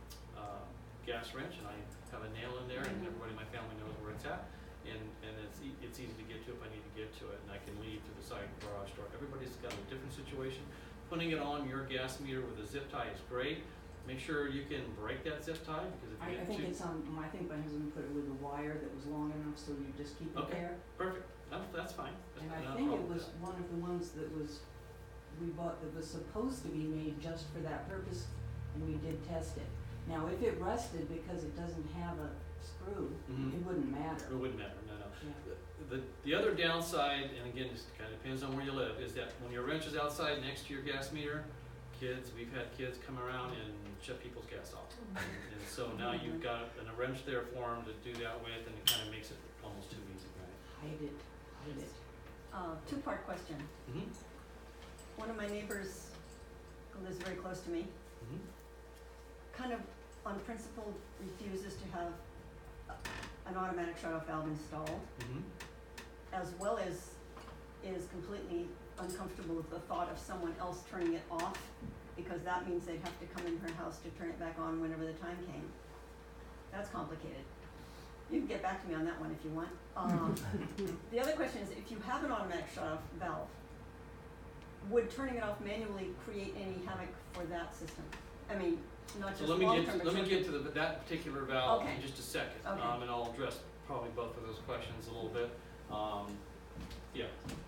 gas wrench, and I have a nail in there, and everybody in my family knows where it's at. And it's easy to get to if I need to get to it, and I can lead through the side garage door. Everybody's got a different situation. Putting it on your gas meter with a zip tie is great. make sure you can break that zip tie, because if you I get think too. it's on, I think my husband put it with a wire that was long enough so you just keep it Okay. there. Perfect, that's fine. And That's I no think it problem with was one of the ones that we bought that was supposed to be made just for that purpose, and we did test it. Now, if it rusted because it doesn't have a screw, Mhm. it wouldn't that. matter. It wouldn't matter, no. Yeah. The other downside, and again, this kind of depends on where you live, is that when your wrench is outside next to your gas meter, we've had kids come around and shut people's gas off. And so now you've got a wrench there for them to do that with, and it kind of makes it almost too easy, right? Hide it, hide it. Two-part question. Mm-hmm, One of my neighbors who lives very close to me, mm-hmm. kind of on principle refuses to have an automatic shut-off valve installed, Mm-hmm. as well as is completely uncomfortable with the thought of someone else turning it off, because that means they'd have to come in her house to turn it back on whenever the time came. That's complicated. You can get back to me on that one if you want. The other question is, if you have an automatic shut-off valve, would turning it off manually create any havoc for that system? I mean, not So just let me long-term, get, but let me get short-term. to that particular valve Okay. in just a second. Okay. And I'll address probably both of those questions a little bit. Yeah.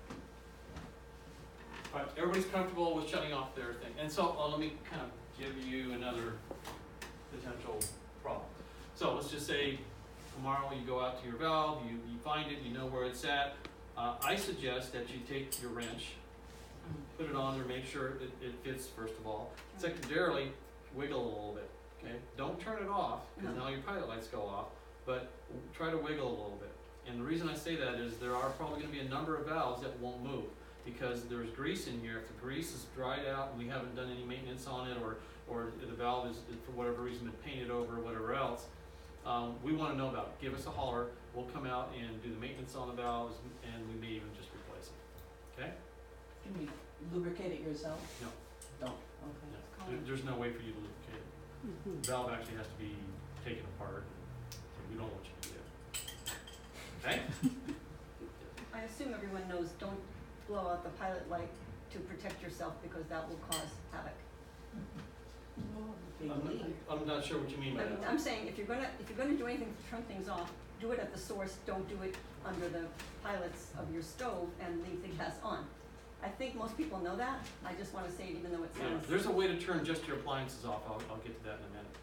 All right, everybody's comfortable with shutting off their thing. And so let me kind of give you another potential problem. So let's just say tomorrow you go out to your valve, you find it, you know where it's at. I suggest that you take your wrench, put it on there, make sure it fits first of all. Secondarily, wiggle a little bit, okay? Don't turn it off, because No. now your pilot lights go off, but try to wiggle a little bit. And the reason I say that is there are probably gonna be a number of valves that won't move, because there's grease in here. If the grease is dried out and we haven't done any maintenance on it, or the valve is for whatever reason been painted over or whatever else, we wanna know about it. Give us a holler, we'll come out and do the maintenance on the valves, and we may even just replace them, okay? Can you lubricate it yourself? No. Don't, okay. No, there's no way for you to lubricate it. The valve actually has to be taken apart, so we don't want you to do that. Okay? I assume everyone knows, don't blow out the pilot light to protect yourself, because that will cause havoc. Big leak. I'm not sure what you mean by I mean, that. I'm saying, if you're gonna do anything to turn things off, do it at the source, don't do it under the pilots of your stove and leave the gas on. I think most people know that, I just wanna say it even though it Yeah, sounds. there's a way to turn just your appliances off. I'll get to that in a minute.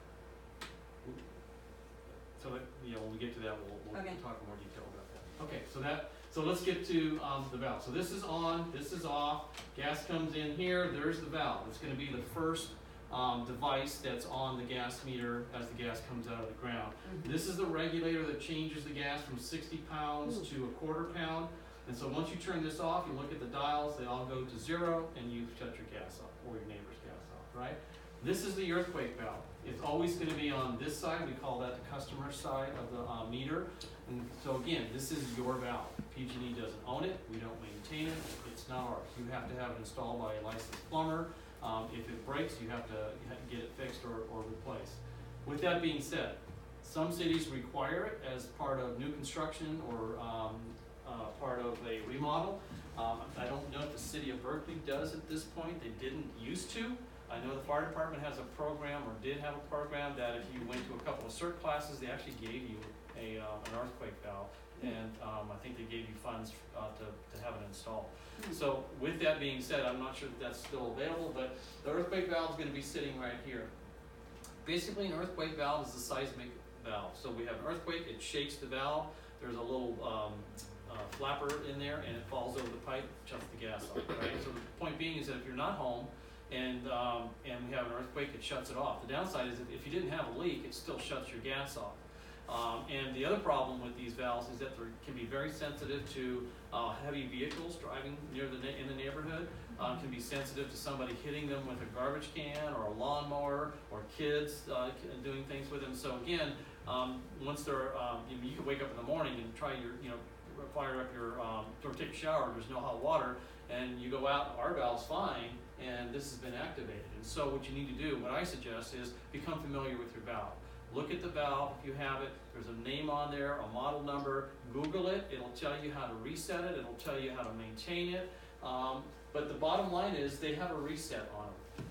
So that, when we get to that, we'll Okay. talk in more detail about that. Okay, so let's get to, the valve. So this is on, this is off, gas comes in here, there's the valve. It's gonna be the first, device that's on the gas meter as the gas comes out of the ground. Mhm. This is the regulator that changes the gas from 60 pounds to a quarter pound. And so once you turn this off, you look at the dials, they all go to 0, and you shut your gas off, or your neighbor's gas off, right? This is the earthquake valve. It's always gonna be on this side, we call that the customer side of the meter. And so again, this is your valve. PG&E doesn't own it, we don't maintain it, it's not ours. You have to have it installed by a licensed plumber. If it breaks, you have to get it fixed or replaced. With that being said, some cities require it as part of new construction or part of a remodel. I don't know if the city of Berkeley does at this point, they didn't used to. I know the fire department has a program, or did have a program, that if you went to a couple of CERT classes, they actually gave you an earthquake valve. And I think they gave you funds to have it installed. So with that being said, I'm not sure that that's still available, but the earthquake valve is gonna be sitting right here. Basically, an earthquake valve is a seismic valve. So we have an earthquake, it shakes the valve, there's a little flapper in there, and it falls over the pipe, shuts the gas off, right? So the point being is that if you're not home, and we have an earthquake, it shuts it off. The downside is if you didn't have a leak, it still shuts your gas off. And the other problem with these valves is that they can be very sensitive to heavy vehicles driving in the neighborhood. Can be sensitive to somebody hitting them with a garbage can or a lawnmower, or kids doing things with them. So again, once they're, you can wake up in the morning and try fire up your, or take a shower, there's no hot water, and you go out, our valve's fine, and this has been activated. And so what you need to do, what I suggest, is become familiar with your valve. Look at the valve if you have it, there's a name on there, a model number, Google it, it'll tell you how to reset it, it'll tell you how to maintain it. But the bottom line is they have a reset on them.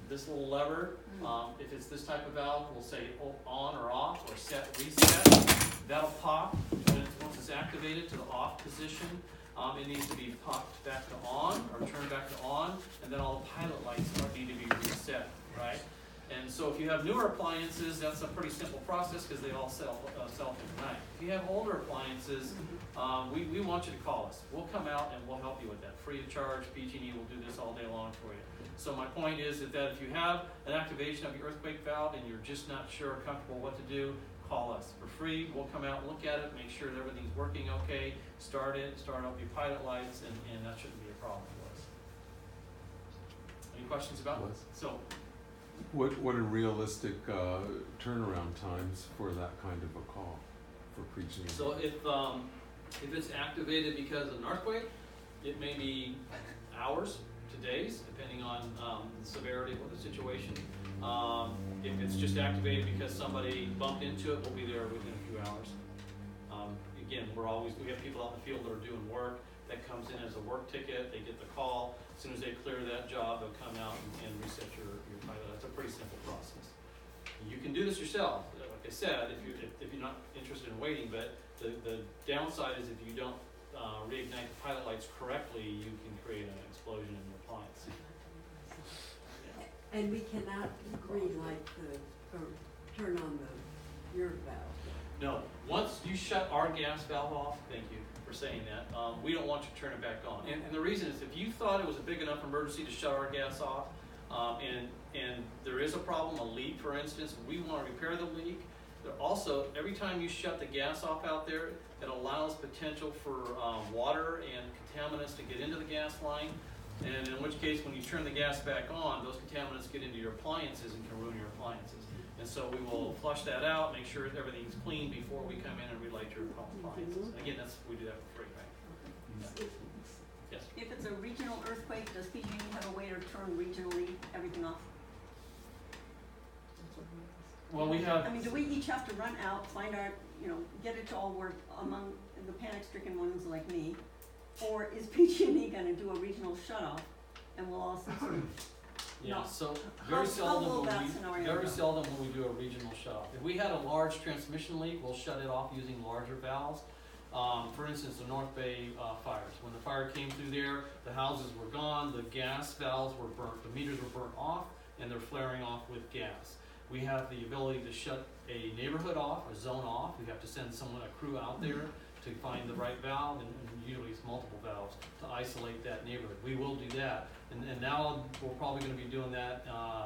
this little lever. If it's this type of valve, we'll say on or off or set, reset. That'll pop once it's activated to the off position. It needs to be popped back to on or turned back to on, and then all the pilot lights need to be reset, right? And so if you have newer appliances, that's a pretty simple process because they all self-ignite. If you have older appliances, we want you to call us. We'll come out and we'll help you with that. Free of charge, PG&E will do this all day long for you. So my point is that if you have an activation of your earthquake valve and you're just not sure or comfortable what to do, call us for free. We'll come out and look at it, make sure that everything's working okay, start up your pilot lights, and that shouldn't be a problem for us. Any questions about this? So, What are realistic turnaround times for that kind of a call for preaching? so if it's activated because of an earthquake, it may be hours to days, depending on the severity of the situation. If it's just activated because somebody bumped into it, we'll be there within a few hours. Again, we have people out in the field that are doing work. That comes in as a work ticket. They get the call. As soon as they clear that job, they'll come out and reset your pilot. That's a pretty simple process. You can do this yourself. Like I said, if you're not interested in waiting, but the downside is if you don't reignite the pilot lights correctly, you can create an explosion in your appliance. And we cannot green light or turn on your valve. No, once you shut our gas valve off, thank you for saying that, we don't want you to turn it back on. And the reason is if you thought it was a big enough emergency to shut our gas off, and there is a problem, a leak for instance, we want to repair the leak. But also, every time you shut the gas off out there, it allows potential for water and contaminants to get into the gas line. And in which case, when you turn the gas back on, those contaminants get into your appliances and can ruin your appliances. And so we will flush that out, make sure everything's clean before we come in and relight your appliances. Again, we do that for free, right? Yes. If it's a regional earthquake, does PG&E have a way to turn regionally everything off? Well, we have. I mean, do we each have to run out, find our, get it to all work among the panic-stricken ones like me? Or is PG&E gonna do a regional shut-off and we'll all sort of, Yeah, no. so How very seldom will will that we, scenario very go? seldom will we do a regional shut-off. If we had a large transmission leak, we'll shut it off using larger valves. For instance, the North Bay fires. When the fire came through there, the houses were gone, the gas valves were burnt, the meters were burnt off, and they're flaring off with gas. We have the ability to shut a neighborhood off, a zone off. We have to send a crew out there to find the right valve, and usually it's multiple valves, to isolate that neighborhood. We will do that. And now we're probably going to be doing that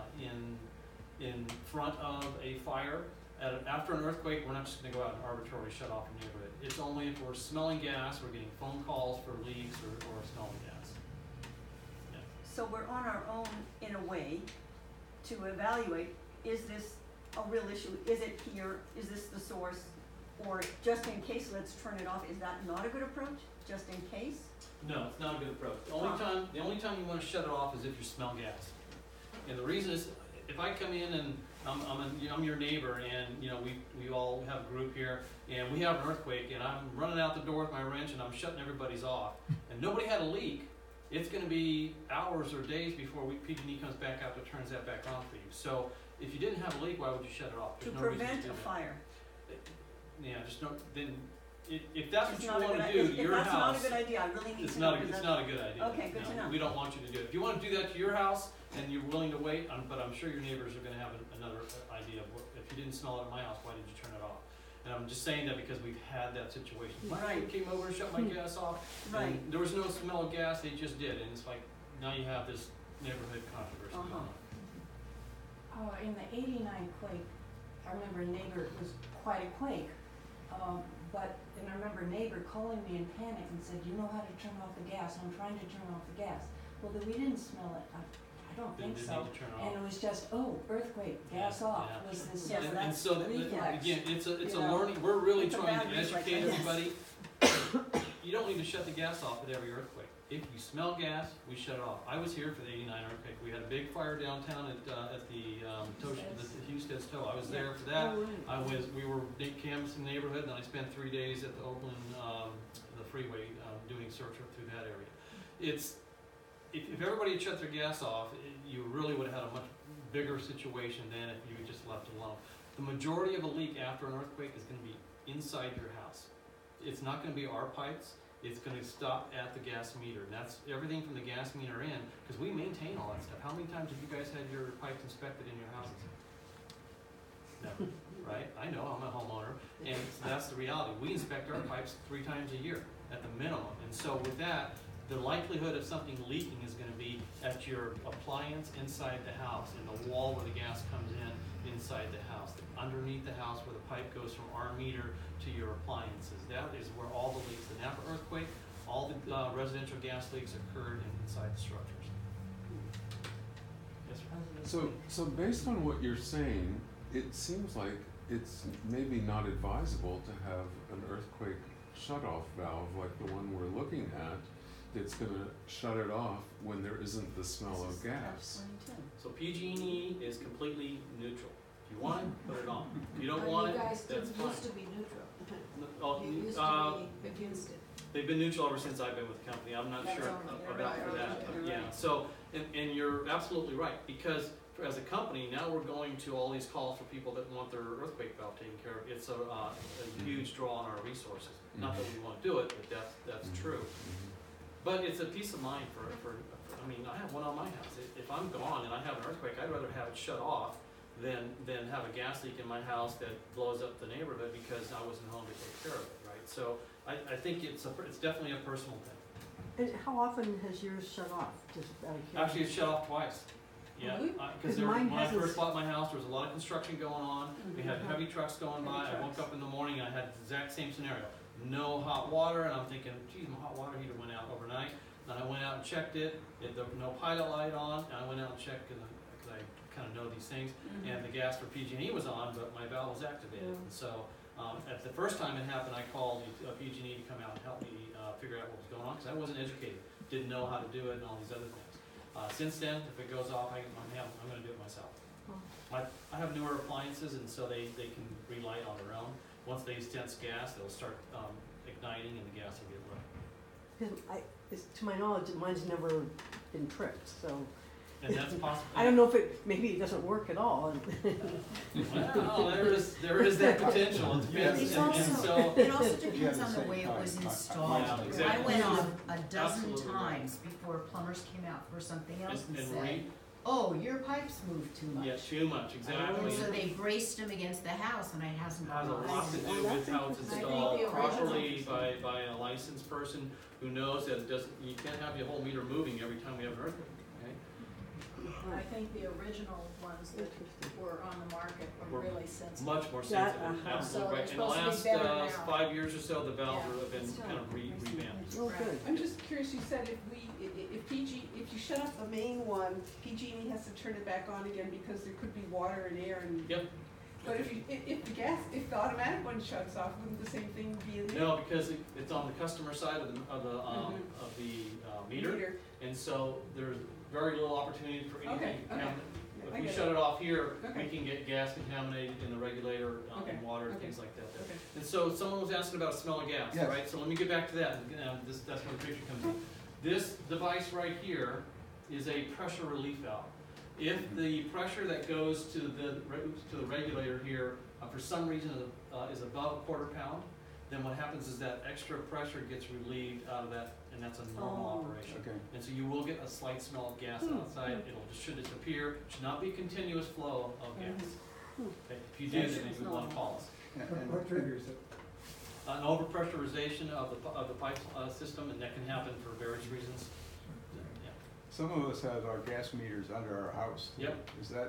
in front of a fire. After an earthquake, we're not just going to go out and arbitrarily shut off a neighborhood. It's only if we're smelling gas, we're getting phone calls for leaks or smelling gas. Yeah. so we're on our own in a way to evaluate, is this a real issue? Is it here? Is this the source? Or just in case, let's turn it off. Is that not a good approach? Just in case? No, it's not a good approach. The only time you want to shut it off is if you smell gas. And the reason is, if I come in and I'm your neighbor, and we all have a group here, and we have an earthquake, and I'm running out the door with my wrench, and I'm shutting everybody's off, and nobody had a leak, it's going to be hours or days before PG&E comes back out and turns that back on for you. So if you didn't have a leak, why would you shut it off? To There's no reason prevent do a that. fire? Yeah, just don't. Then, if that's what It's you not a want good to do to if your that's house, not a good idea, I really need it's to know. not. Because It's not a good idea. Okay, good to know. We don't want you to do it. If you want to do that to your house and you're willing to wait, but I'm sure your neighbors are going to have another idea of if you didn't smell it at my house, why did you turn it off? And I'm just saying that because we've had that situation. My neighbor came over and shut my gas off, Right. and there was no smell of gas. They just did, and it's like now you have this neighborhood controversy going on. In the '89 quake, I remember a neighbor, it was quite a quake, and I remember a neighbor calling me in panic and said, "You know how to turn off the gas? I'm trying to turn off the gas." Well, then we didn't smell it. I don't think Didn't so. need to turn it And off. it was just, earthquake, gas Yeah, off, yeah. was this Yeah, And so reflex. again, it's a you know. learning. We're really It's a trying bad to reflex, educate I guess. everybody. You don't need to shut the gas off at every earthquake. If you smell gas, we shut it off. I was here for the '89 earthquake. We had a big fire downtown at the Hewstead's Toe. I was there for that. We were canvassing the neighborhood, and then I spent 3 days at the Oakland, the freeway, doing search through that area. If everybody had shut their gas off, you really would have had a much bigger situation than if you just left it alone. The majority of a leak after an earthquake is gonna be inside your house. It's not gonna be our pipes, it's gonna stop at the gas meter, and that's everything from the gas meter in, because we maintain all that stuff. How many times have you guys had your pipes inspected in your houses? Never, right? I know, I'm a homeowner, and that's the reality. We inspect our pipes 3 times a year at the minimum, and so with that, the likelihood of something leaking is gonna be at your appliance inside the house, in the wall where the gas comes in, inside the house, underneath the house where the pipe goes from our meter to your appliances. That is where all the leaks, the Napa earthquake, all the residential gas leaks occurred inside the structures. Yes, sir? So based on what you're saying, it seems like it's maybe not advisable to have an earthquake shutoff valve like the one we're looking at. That's gonna shut it off when there isn't the smell of gas. So PG&E is completely neutral. If you want it, put it on. If you don't want it, that's fine. You guys used to be neutral. Oh, You used to be against it. they've been neutral ever since I've been with the company. I'm not That's sure all right. You're about right. for that, You're but yeah. right. So, and you're absolutely right, because as a company, now we're going to all these calls for people that want their earthquake valve taken care of. It's a huge draw on our resources. Not that we won't do it, but that's true. But it's a peace of mind for, I mean, I have one on my house. If I'm gone and I have an earthquake, I'd rather have it shut off than have a gas leak in my house that blows up the neighborhood because I wasn't home to take care of it, right? So I think it's definitely a personal thing. And how often has yours shut off, just out of curiosity? Actually, it's shut off twice. Yeah, Really? because 'Cause mine when I hasn't first bought my house, there was a lot of construction going on. We had Mhm. heavy trucks going by. Heavy I woke trucks. up in the morning, I had the exact same scenario. No hot water, and I'm thinking, geez, my hot water heater went out overnight. Then I went out and checked it, there was no pilot light on, and I went out and checked, because I kind of know these things, and the gas for PG&E was on, but my valve was activated. And so, at the first time it happened, I called PG&E to come out and help me figure out what was going on, because I wasn't educated, didn't know how to do it and all these other things. Since then, if it goes off, I'm gonna do it myself. I have newer appliances, and so they can relight on their own. Once they sense gas, they'll start igniting, and the gas will get lit. Because to my knowledge, mine's never been tripped, so And that's possible. I don't know if maybe it doesn't work at all. Well, there is that potential, it depends, It's and also, so, it also Yeah, depends the on the same way it was time. installed. Yeah, I exactly. went on a dozen Absolutely right. times before plumbers came out for something else and and said, rate, oh, your pipes move too much. yeah, too much, exactly. So they braced them against the house and it hasn't Has a gone lot to on. do with how it's I think installed the original- properly by a licensed person who knows that it doesn't, you can't have your whole meter moving every time we have an earthquake, okay? I think the original ones that were on the market were Were really sensitive. Much more That, sensitive, uh-huh. absolutely So right. they're In the supposed to be last better now. 5 years or so, the valves Yeah. have been kind of revamped. Oh, good. I'm just curious, you said if you shut off the main one, PG&E has to turn it back on again because there could be water and air and. Yep. But if the automatic one shuts off, wouldn't the same thing be in there? No, because it's on the customer side of the meter, and so there's very little opportunity for anything Okay, okay. contaminated. I If we get shut it off here, we Okay. can get gas contaminated in the regulator, Okay, in water, and okay. things like that. Okay. And so someone was asking about a smell of gas, Yes. right? So let me get back to that, that's where the picture comes in. This device right here is a pressure relief valve. If the pressure that goes to the regulator here, for some reason is above a quarter pound, then what happens is that extra pressure gets relieved out of that, and that's a normal operation. Okay. And so you will get a slight smell of gas outside, should disappear, should not be a continuous flow of gas. Okay, if you do, then you want to call us. What triggers it? An overpressurization of the pipe system, and that can happen for various reasons. Yeah. Some of us have our gas meters under our house. Yep. Is that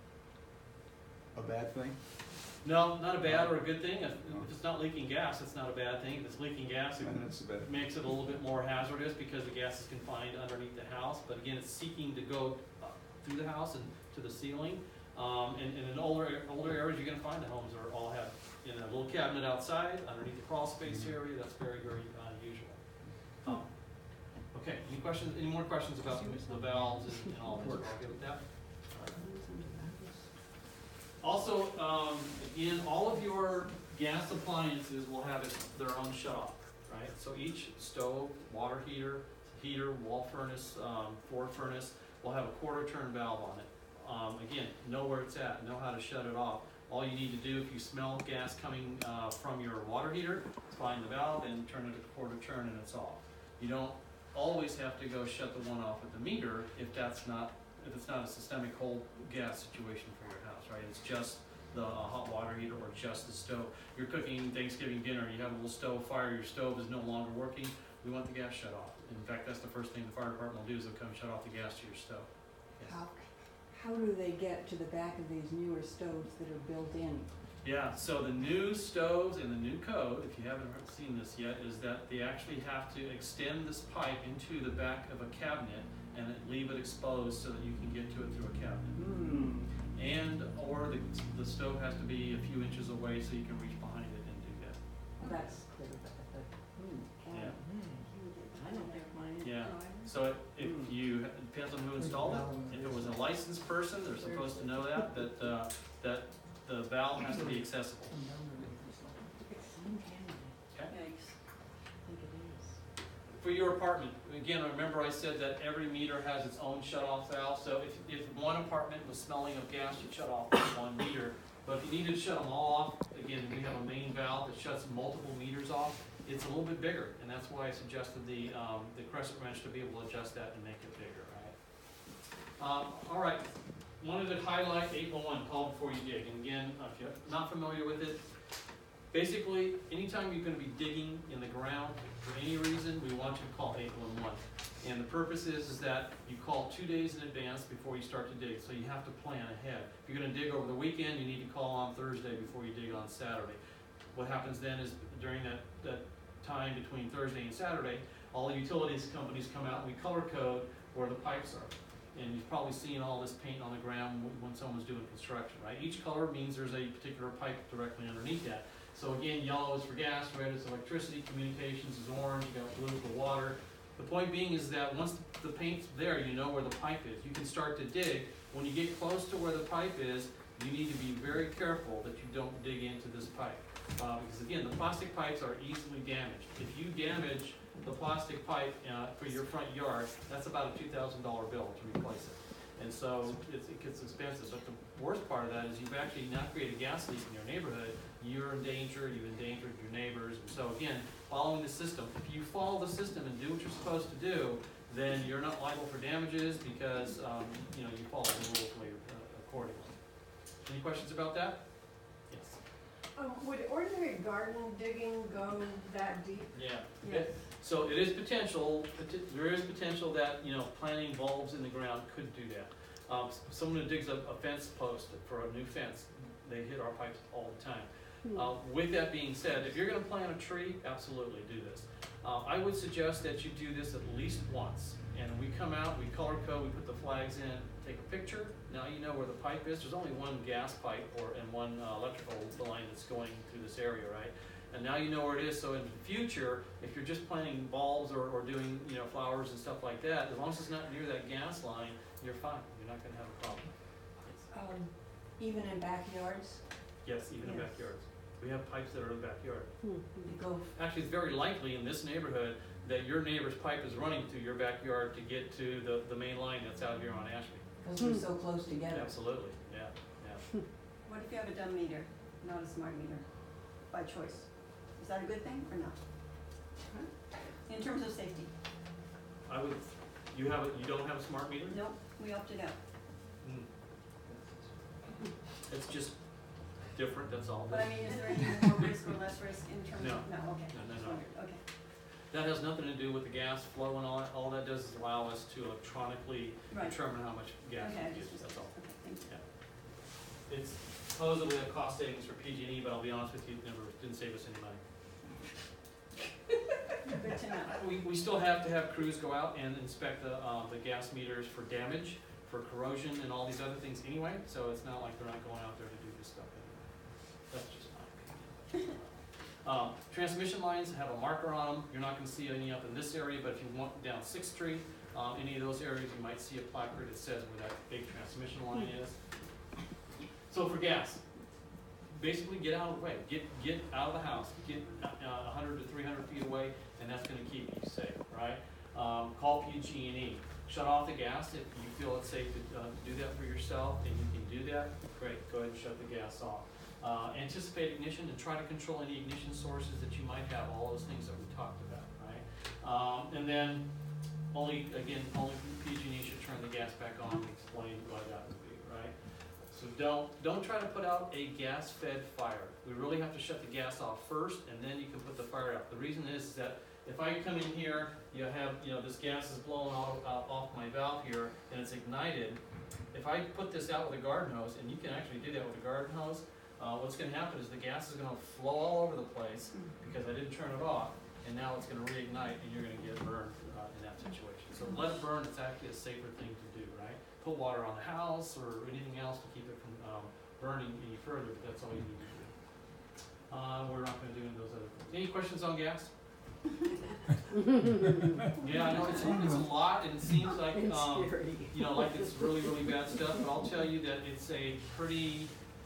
a bad thing? No, not a bad or a good thing. If it's not leaking gas, it's not a bad thing. If it's leaking gas, it And it's a bad. makes it a little bit more hazardous because the gas is confined underneath the house. But again, it's seeking to go through the house and to the ceiling. And in older areas, you're gonna find the homes are all have in a little cabinet outside underneath the crawl space area. That's very, very unusual. Okay, any more questions about the valves and all this? We're all good with that? Also, again, all of your gas appliances will have their own shutoff, right? So each stove, water heater, wall furnace, floor furnace will have a quarter turn valve on it. again, know where it's at, know how to shut it off. All you need to do, if you smell gas coming from your water heater, find the valve and turn it a quarter turn and it's off. You don't always have to go shut the one off at the meter if it's not a systemic whole gas situation for your house, right? It's just the hot water heater or just the stove. You're cooking Thanksgiving dinner, you have a little stove fire, your stove is no longer working, we want the gas shut off. In fact, that's the first thing the fire department will do is they'll come shut off the gas to your stove. Yes. How do they get to the back of these newer stoves that are built in? Yeah, so the new stoves and the new code, if you haven't seen this yet, is that they actually have to extend this pipe into the back of a cabinet and leave it exposed so that you can get to it through a cabinet. And, or the stove has to be a few inches away so you can reach behind it and do that. That's clear, Yeah. I don't have mine. Yeah. So it depends on who installed it. If it was a licensed person, they're supposed to know that the valve has to be accessible. Okay? For your apartment, again, remember I said that every meter has its own shut-off valve, so if one apartment was smelling of gas, you'd shut off one meter. But if you needed to shut them all off, again, we have a main valve that shuts multiple meters off. It's a little bit bigger, and that's why I suggested the crescent wrench to be able to adjust that and make it bigger, right? All right, wanted to highlight 811, call before you dig. And again, if you're not familiar with it, basically, anytime you're going to be digging in the ground for any reason, we want you to call 811. And the purpose is that you call 2 days in advance before you start to dig, so you have to plan ahead. If you're going to dig over the weekend, you need to call on Thursday before you dig on Saturday. What happens then is during that time between Thursday and Saturday, all the utilities companies come out and we color code where the pipes are. And you've probably seen all this paint on the ground when someone's doing construction, right? Each color means there's a particular pipe directly underneath that. So again, yellow is for gas, red is electricity, communications is orange, you got blue for water. The point being is that once the paint's there, you know where the pipe is. You can start to dig. When you get close to where the pipe is, you need to be very careful that you don't dig into this pipe. Because again, the plastic pipes are easily damaged. If you damage the plastic pipe for your front yard, that's about a $2,000 bill to replace it. And so it gets expensive. But the worst part of that is you've actually not created a gas leak in your neighborhood. You're in danger, you've endangered your neighbors. And so again, following the system. If you follow the system and do what you're supposed to do, then you're not liable for damages because you follow the rules accordingly. Any questions about that? Yes. Would ordinary garden digging go that deep? Yeah. Yes. So it is potential. There is potential that planting bulbs in the ground could do that. Someone who digs a fence post for a new fence, they hit our pipes all the time. With that being said, if you're going to plant a tree, absolutely do this. I would suggest that you do this at least once. And we come out, we color code, we put the flags in, take a picture. Now you know where the pipe is. There's only one gas pipe and one electrical line that's going through this area, right? And now you know where it is. So in the future, if you're just planting bulbs or doing flowers and stuff like that, as long as it's not near that gas line, you're fine. You're not going to have a problem. Even in backyards? Yes, even in backyards. We have pipes that are in the backyard. They go. Actually, it's very likely in this neighborhood that your neighbor's pipe is running through your backyard to get to the main line that's out here on Ashby. Because they're so close together. Absolutely, yeah. What if you have a dumb meter, not a smart meter, by choice? Is that a good thing or not? In terms of safety? You don't have a smart meter? Nope, we opted out. It's just different, that's all. But I mean, is there any more risk or less risk in terms No. of, no, okay. No. Just wondered. Okay. That has nothing to do with the gas flow and all that. All that does is allow us to electronically Right. determine how much gas Okay, I we just use, was, that's all. okay, thank you. Yeah. It's supposedly a cost savings for PG&E, but I'll be honest with you, it didn't save us any money. Good to know. We still have to have crews go out and inspect the gas meters for damage, for corrosion, and all these other things anyway, so it's not like they're not going out there to do this stuff anyway. That's just my opinion. Transmission lines have a marker on them. You're not going to see any up in this area, but if you want down 6th Street, any of those areas, you might see a placard that says where that big transmission line is. So for gas, basically get out of the way. Get out of the house. Get 100 to 300 feet away, and that's going to keep you safe, right? call PG&E. Shut off the gas if you feel it's safe to do that for yourself, and you can do that, great, go ahead and shut the gas off. Anticipate ignition and try to control any ignition sources that you might have, all those things that we talked about, right? And then only PG&E should turn the gas back on and explain why that would be, right? So don't try to put out a gas-fed fire. We really have to shut the gas off first, and then you can put the fire out. The reason is that if I come in here, you have, this gas is blowing off my valve here, and it's ignited. If I put this out with a garden hose, and you can actually do that with a garden hose, what's gonna happen is the gas is gonna flow all over the place because I didn't turn it off, and now it's gonna reignite, and you're gonna get burned in that situation. So let it burn, it's actually a safer thing to do, right? Put water on the house or anything else to keep it from burning any further, but that's all you need to do. We're not gonna do any of those other things. Any questions on gas? Yeah, I know it's a lot, and it seems like, like it's really, really bad stuff, but I'll tell you that it's a pretty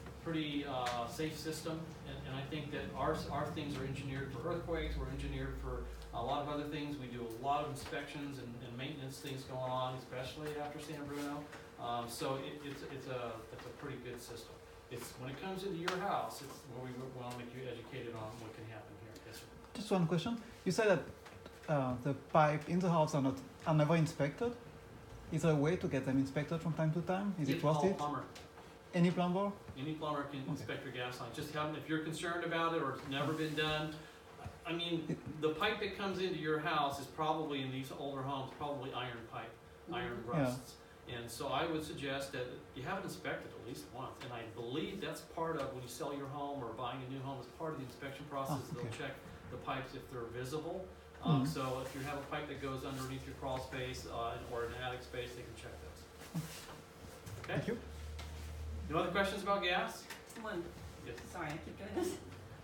safe system, and I think that our things are engineered for earthquakes, we're engineered for a lot of other things. We do a lot of inspections and maintenance things going on, especially after San Bruno. So it's a pretty good system. It's when it comes into your house, it's where we want to make you educated on what can happen here. Yes, sir. Just one question. You said that the pipe in the house are never inspected. Is there a way to get them inspected from time to time? Is it worth it? Plumber. Any plumber? Any plumber can inspect your gas line. Just have them, if you're concerned about it or it's never been done. I mean, the pipe that comes into your house is probably, in these older homes, probably iron pipe, iron rusts. And so I would suggest that you have it inspected at least once. And I believe that's part of when you sell your home or buying a new home, it's part of the inspection process. They'll check the pipes if they're visible. So if you have a pipe that goes underneath your crawl space or an attic space, they can check those. Okay? Thank you. No other questions about gas? One, Yes. sorry, I keep doing this.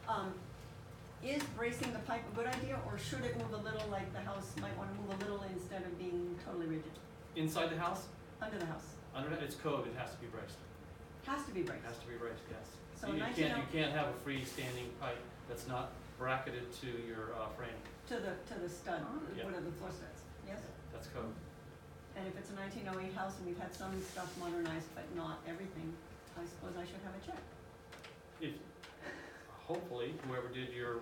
Is bracing the pipe a good idea, or should it move a little, like the house might want to move a little instead of being totally rigid? Inside the house? Under the house? It's code, it has to be braced. Has to be braced? It has to be braced, yes. So You 19 can't, you can't have a freestanding pipe that's not bracketed to your frame. To the stud, Yeah. one of the floor studs, yes? That's code. And if it's a 1908 house and we've had some stuff modernized, but not everything, I suppose I should have a check. If, hopefully, whoever did your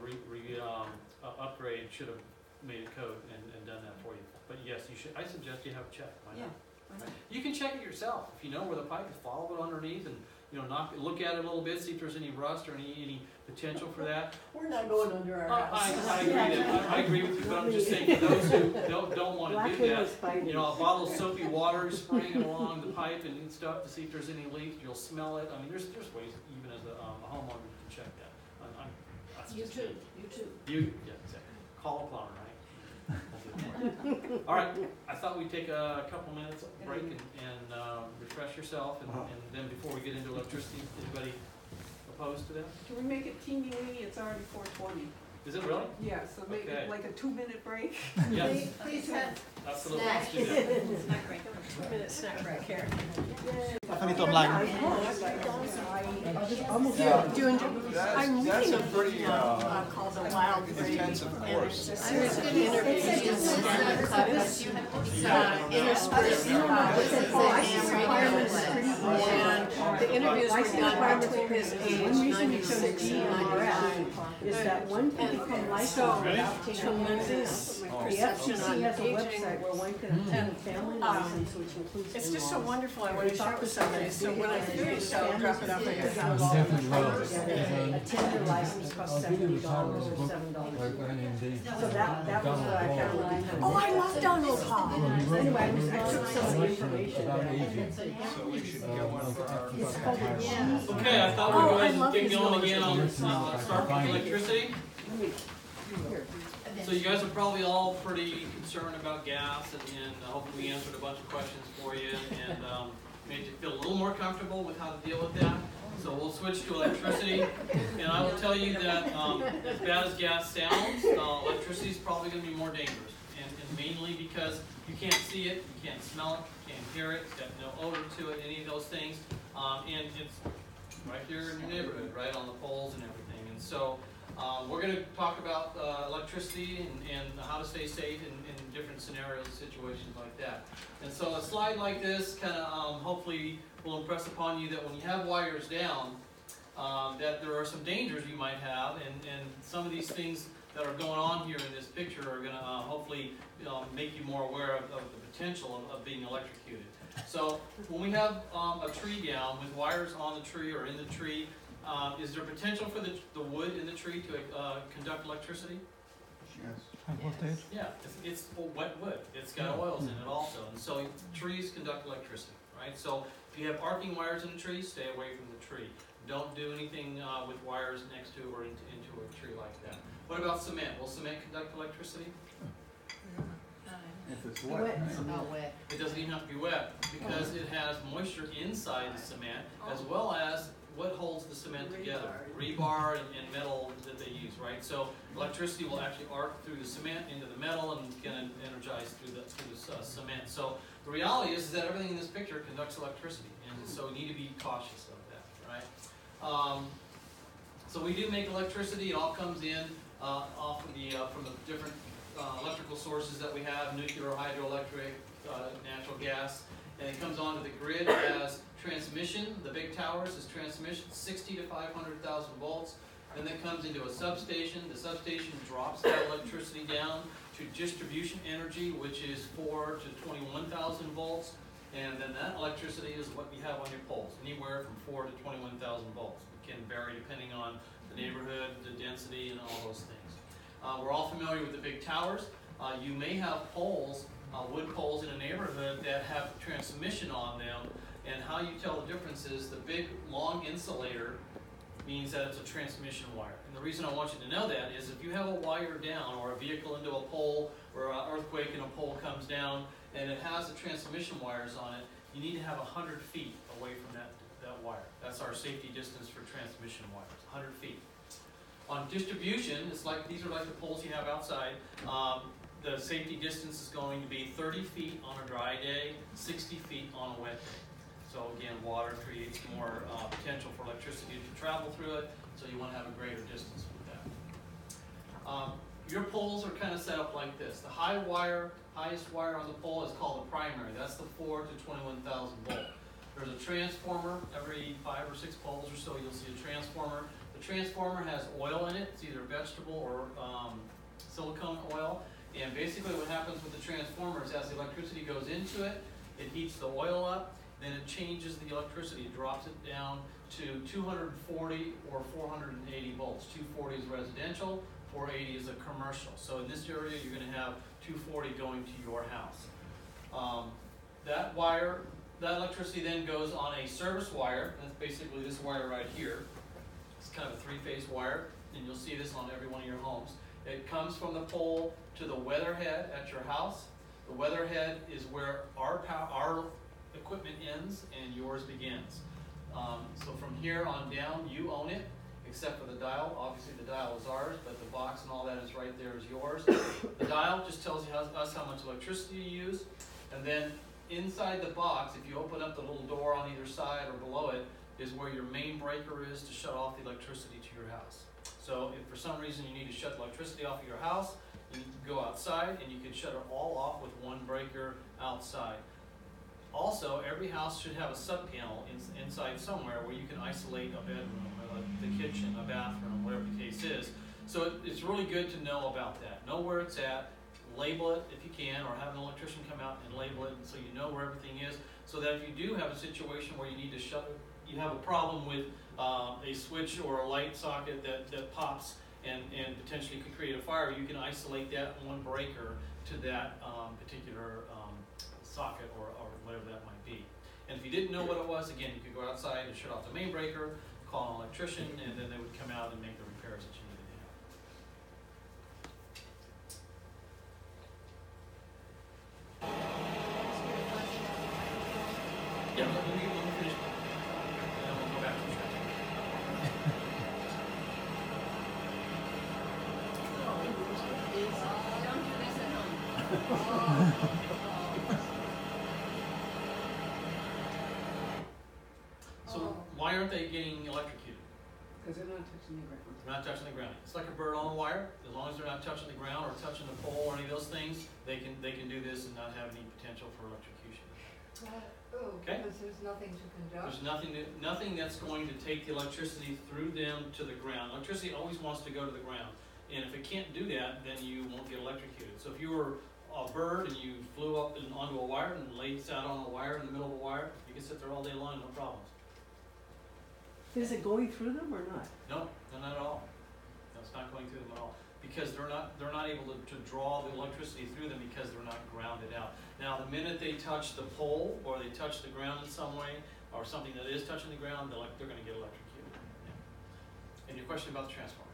upgrade should have made a code and done that for you. But yes, you should, I suggest you have a check. Why not? Why not? You can check it yourself. If you know where the pipe is, follow it underneath and, look at it a little bit, see if there's any rust or any potential for that. We're not going under our house. I agree I agree with you, but I'm just saying for those who don't want to do that, a bottle of soapy water, spraying it along the pipe and stuff to see if there's any leaks, you'll smell it. I mean, there's ways, even as a homeowner, you can check that. That's You just too, me. you too. Yeah, exactly. Call a plumber, right? All right, I thought we'd take a couple minutes break and refresh yourself, and then before we get into electricity, anybody opposed to that? Can we make it teeny weeny? It's already 4:20. Is it really? Yeah, so make Okay. it like a 2-minute break. Yes, Please have absolutely, let's do that. Snack break. 2-minute snack break here. Find it online. That's a pretty Called the Wild Breed. intensive course. I was going to interview interspersed and the interviews were done between his age 96 and 99. Is that one can become licensed without taking Tremendous The perception FCC on has a aging. website where one can obtain a family license, which includes It's just so in-laws. wonderful, I want to share it with somebody, so when I finish, I'll drop it off at your house. A tender license costs $70 or $7. So that was what I found when I had. Oh, I love Donald Hall. Anyway, I took some of the information. So we should get one for our. It's called a Okay, I thought we were Oh, I going love to get these going again on notes. start with electricity. Here. So you guys are probably all pretty concerned about gas, and hopefully we answered a bunch of questions for you and made you feel a little more comfortable with how to deal with that. So we'll switch to electricity, and I will tell you that as bad as gas sounds, electricity is probably going to be more dangerous, and mainly because you can't see it, you can't smell it, you can't hear it, it's got no odor to it, any of those things, and it's right there in your neighborhood, right on the poles and everything. And so we're going to talk about electricity and how to stay safe in from different scenarios, situations like that. And so a slide like this kind of hopefully will impress upon you that when you have wires down, that there are some dangers you might have, and some of these things that are going on here in this picture are going to hopefully make you more aware of the potential of being electrocuted. So when we have a tree down with wires on the tree or in the tree, is there potential for the wood in the tree to conduct electricity? Yes. High voltage. Yeah, it's wet wood. It's got oils in it also, and so trees conduct electricity, right? So if you have arcing wires in a tree, stay away from the tree. Don't do anything with wires next to or into a tree like that. What about cement? Will cement conduct electricity? If it's Wet. wet. It's not wet. It doesn't even have to be wet because it has moisture inside the cement as well as what holds the cement together. Rebar and metal that they use, right? So electricity will actually arc through the cement into the metal and can energize through the cement. So the reality is that everything in this picture conducts electricity, and so we need to be cautious of that, right? So we do make electricity. It all comes in off of from the different electrical sources that we have: nuclear, hydroelectric, natural gas, and it comes onto the grid as transmission. The big towers is transmission, 60 to 500,000 volts. Then that comes into a substation. The substation drops that electricity down to distribution energy, which is 4 to 21,000 volts. And then that electricity is what you have on your poles, anywhere from 4 to 21,000 volts. It can vary depending on the neighborhood, the density, and all those things. We're all familiar with the big towers. You may have poles, wood poles in a neighborhood that have transmission on them, and how you tell the difference is the big long insulator means that it's a transmission wire. And the reason I want you to know that is if you have a wire down or a vehicle into a pole or an earthquake and a pole comes down and it has the transmission wires on it, you need to have 100 feet away from that wire. That's our safety distance for transmission wires, 100 feet. On distribution, it's like these are like the poles you have outside. The safety distance is going to be 30 feet on a dry day, 60 feet on a wet day. So again, water creates more potential for electricity to travel through it, so you want to have a greater distance with that. Your poles are kind of set up like this. The highest wire on the pole is called the primary. That's the 4 to 21,000 volt. There's a transformer. Every 5 or 6 poles or so, you'll see a transformer. The transformer has oil in it. It's either vegetable or silicone oil. And basically what happens with the transformer is as the electricity goes into it, it heats the oil up, then it changes the electricity. It drops it down to 240 or 480 volts. 240 is residential, 480 is a commercial. So in this area, you're going to have 240 going to your house. That electricity then goes on a service wire. That's basically this wire right here. It's kind of a 3-phase wire, and you'll see this on every one of your homes. It comes from the pole to the weatherhead at your house. The weatherhead is where our equipment ends and yours begins. So from here on down, you own it, except for the dial. Obviously the dial is ours, but the box and all that is right there is yours. The dial just tells us how much electricity you use, and then inside the box, if you open up the little door on either side or below it, is where your main breaker is to shut off the electricity to your house. So if for some reason you need to shut the electricity off of your house, you go outside and you can shut it all off with one breaker outside. Also, every house should have a sub-panel inside somewhere where you can isolate a bedroom, the kitchen, a bathroom, whatever the case is. So it's really good to know about that. Know where it's at, label it if you can, or have an electrician come out and label it so you know where everything is, so that if you do have a situation where you need to shut it, you have a problem with a switch or a light socket that pops and potentially could create a fire, you can isolate that one breaker to that particular socket or whatever that might be. And if you didn't know what it was, again, you could go outside and shut off the main breaker, call an electrician, and then they would come out and make the repairs that you needed to have. Yeah, let me finish. And then we'll go back to the transfer. Don't do this at home. So why aren't they getting electrocuted? Because they're not touching the ground. They're not touching the ground. It's like a bird on a wire. As long as they're not touching the ground or touching the pole or any of those things, they can do this and not have any potential for electrocution. Okay. Because there's nothing to conduct. There's nothing that's going to take the electricity through them to the ground. Electricity always wants to go to the ground. And if it can't do that, then you won't get electrocuted. So if you were a bird and you flew up onto a wire and sat on a wire in the middle of a wire, you can sit there all day long, no problems. Is it going through them or not? No, not at all. No, it's not going through them at all. Because they're not able to draw the electricity through them because they're not grounded out. Now, the minute they touch the pole or they touch the ground in some way, or something that is touching the ground, they're going to get electrocuted. Yeah. And your question about the transformer?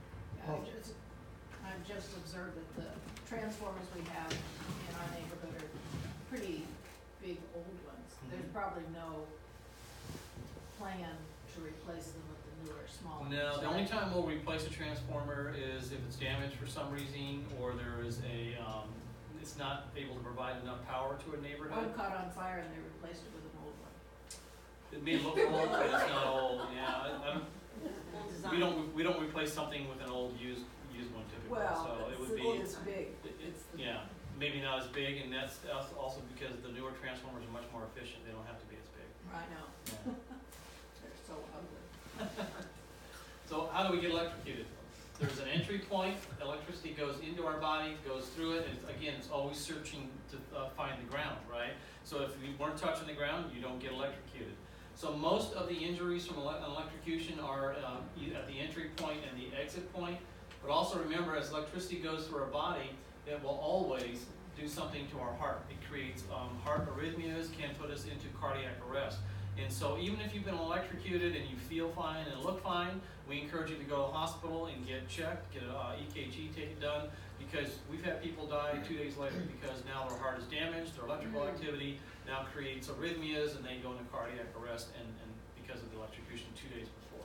I've just observed that the transformers we have in our neighborhood are pretty big old ones. There's probably no plan to replace them with the newer, smaller ones. No, the only time we'll replace a transformer is if it's damaged for some reason, or there is it's not able to provide enough power to a neighborhood. One caught on fire and they replaced it with an old one. It may look old, but it's not old. Yeah, Old design. we don't replace something with an old used one typically. Well, so it would be it's big. yeah, maybe not as big, and that's also because the newer transformers are much more efficient. They don't have to be as big. I know. Yeah. They're so ugly. So how do we get electrocuted? There's an entry point. Electricity goes into our body, goes through it, and it's always searching to find the ground, right? So if we weren't touching the ground, you don't get electrocuted. So most of the injuries from electrocution are at the entry point and the exit point. But also remember, as electricity goes through our body, it will always do something to our heart. It creates heart arrhythmias, can put us into cardiac arrest. And so even if you've been electrocuted and you feel fine and look fine, we encourage you to go to the hospital and get checked, get an EKG done, because we've had people die 2 days later because now their heart is damaged, their electrical activity now creates arrhythmias, and they go into cardiac arrest and because of the electrocution 2 days before.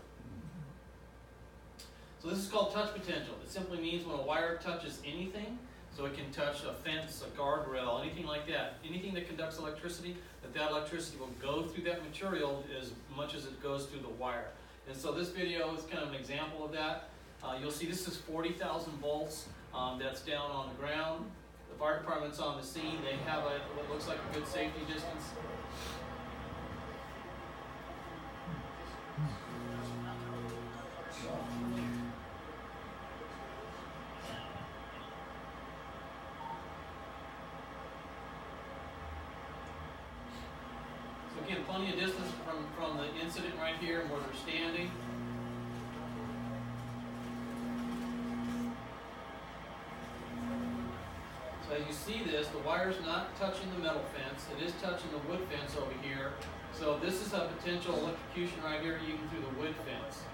So this is called touch potential. It simply means when a wire touches anything, so it can touch a fence, a guardrail, anything like that, anything that conducts electricity, that electricity will go through that material as much as it goes through the wire. And so this video is kind of an example of that. You'll see this is 40,000 volts. That's down on the ground. The fire department's on the scene. They have what looks like a good safety distance. So again, plenty of distance from the incident right here and where they're standing. So as you see this, the wire's not touching the metal fence. It is touching the wood fence over here. So this is a potential electrocution right here, even through the wood fence.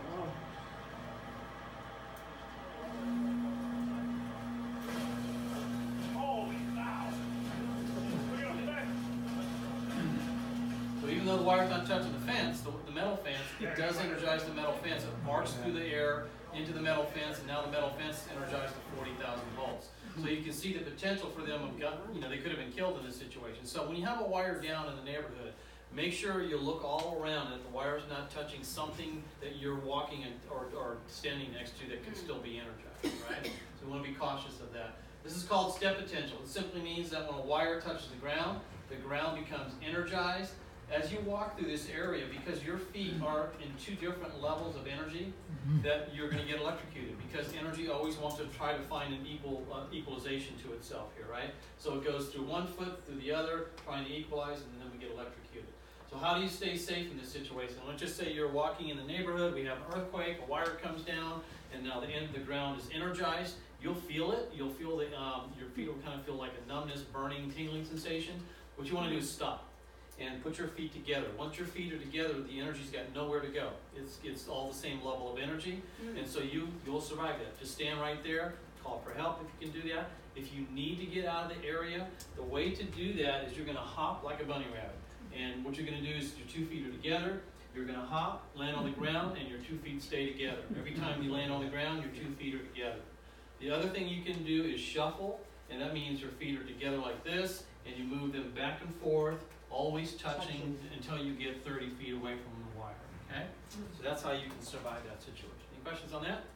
So even though the wire's not touching the fence, the metal fence, it does energize the metal fence. It marks through the air into the metal fence, and now the metal fence is energized to 40,000 volts. So you can see the potential for them they could have been killed in this situation. So when you have a wire down in the neighborhood, make sure you look all around that the wire's not touching something that you're walking or standing next to that could still be energized, right? So we want to be cautious of that. This is called step potential. It simply means that when a wire touches the ground becomes energized. As you walk through this area, because your feet are in two different levels of energy, that you're going to get electrocuted, because energy always wants to try to find an equalization to itself here, right? So it goes through one foot, through the other, trying to equalize, and then we get electrocuted. So how do you stay safe in this situation? Let's just say you're walking in the neighborhood, we have an earthquake, a wire comes down, and now the end of the ground is energized. You'll feel it. You'll feel that your feet will kind of feel like a numbness, burning, tingling sensation. What you want to do is stop and put your feet together. Once your feet are together, the energy's got nowhere to go. It's all the same level of energy, and so you'll survive that. Just stand right there, call for help if you can do that. If you need to get out of the area, the way to do that is you're going to hop like a bunny rabbit. And what you're going to do is your 2 feet are together, you're going to hop, land on the ground, and your 2 feet stay together. Every time you land on the ground, your 2 feet are together. The other thing you can do is shuffle, and that means your feet are together like this, and you move them back and forth, always touching until you get 30 feet away from the wire. Okay? So that's how you can survive that situation. Any questions on that?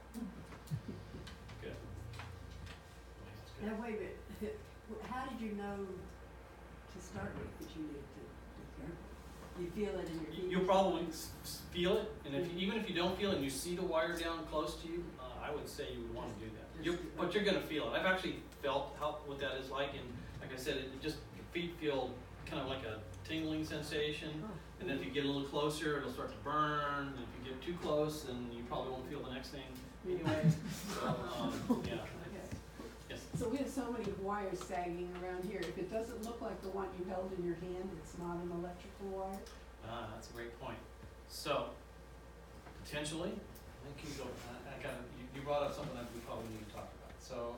Good. Now, wait a minute, how did you know to start with that you needed to discern? You feel it in your feet? You'll probably feel it, and if even if you don't feel it and you see the wire down close to you, I would say you would want to do that. But you're going to feel it. I've actually felt what that is like, and like I said, it just your feet feel kind of like a tingling sensation, and then if you get a little closer, it'll start to burn. And if you get too close, then you probably won't feel the next thing anyway. So yeah. Yes. So we have so many wires sagging around here. If it doesn't look like the one you held in your hand, it's not an electrical wire? That's a great point. So, potentially, I think you go, you brought up something that we probably need to talk about. So,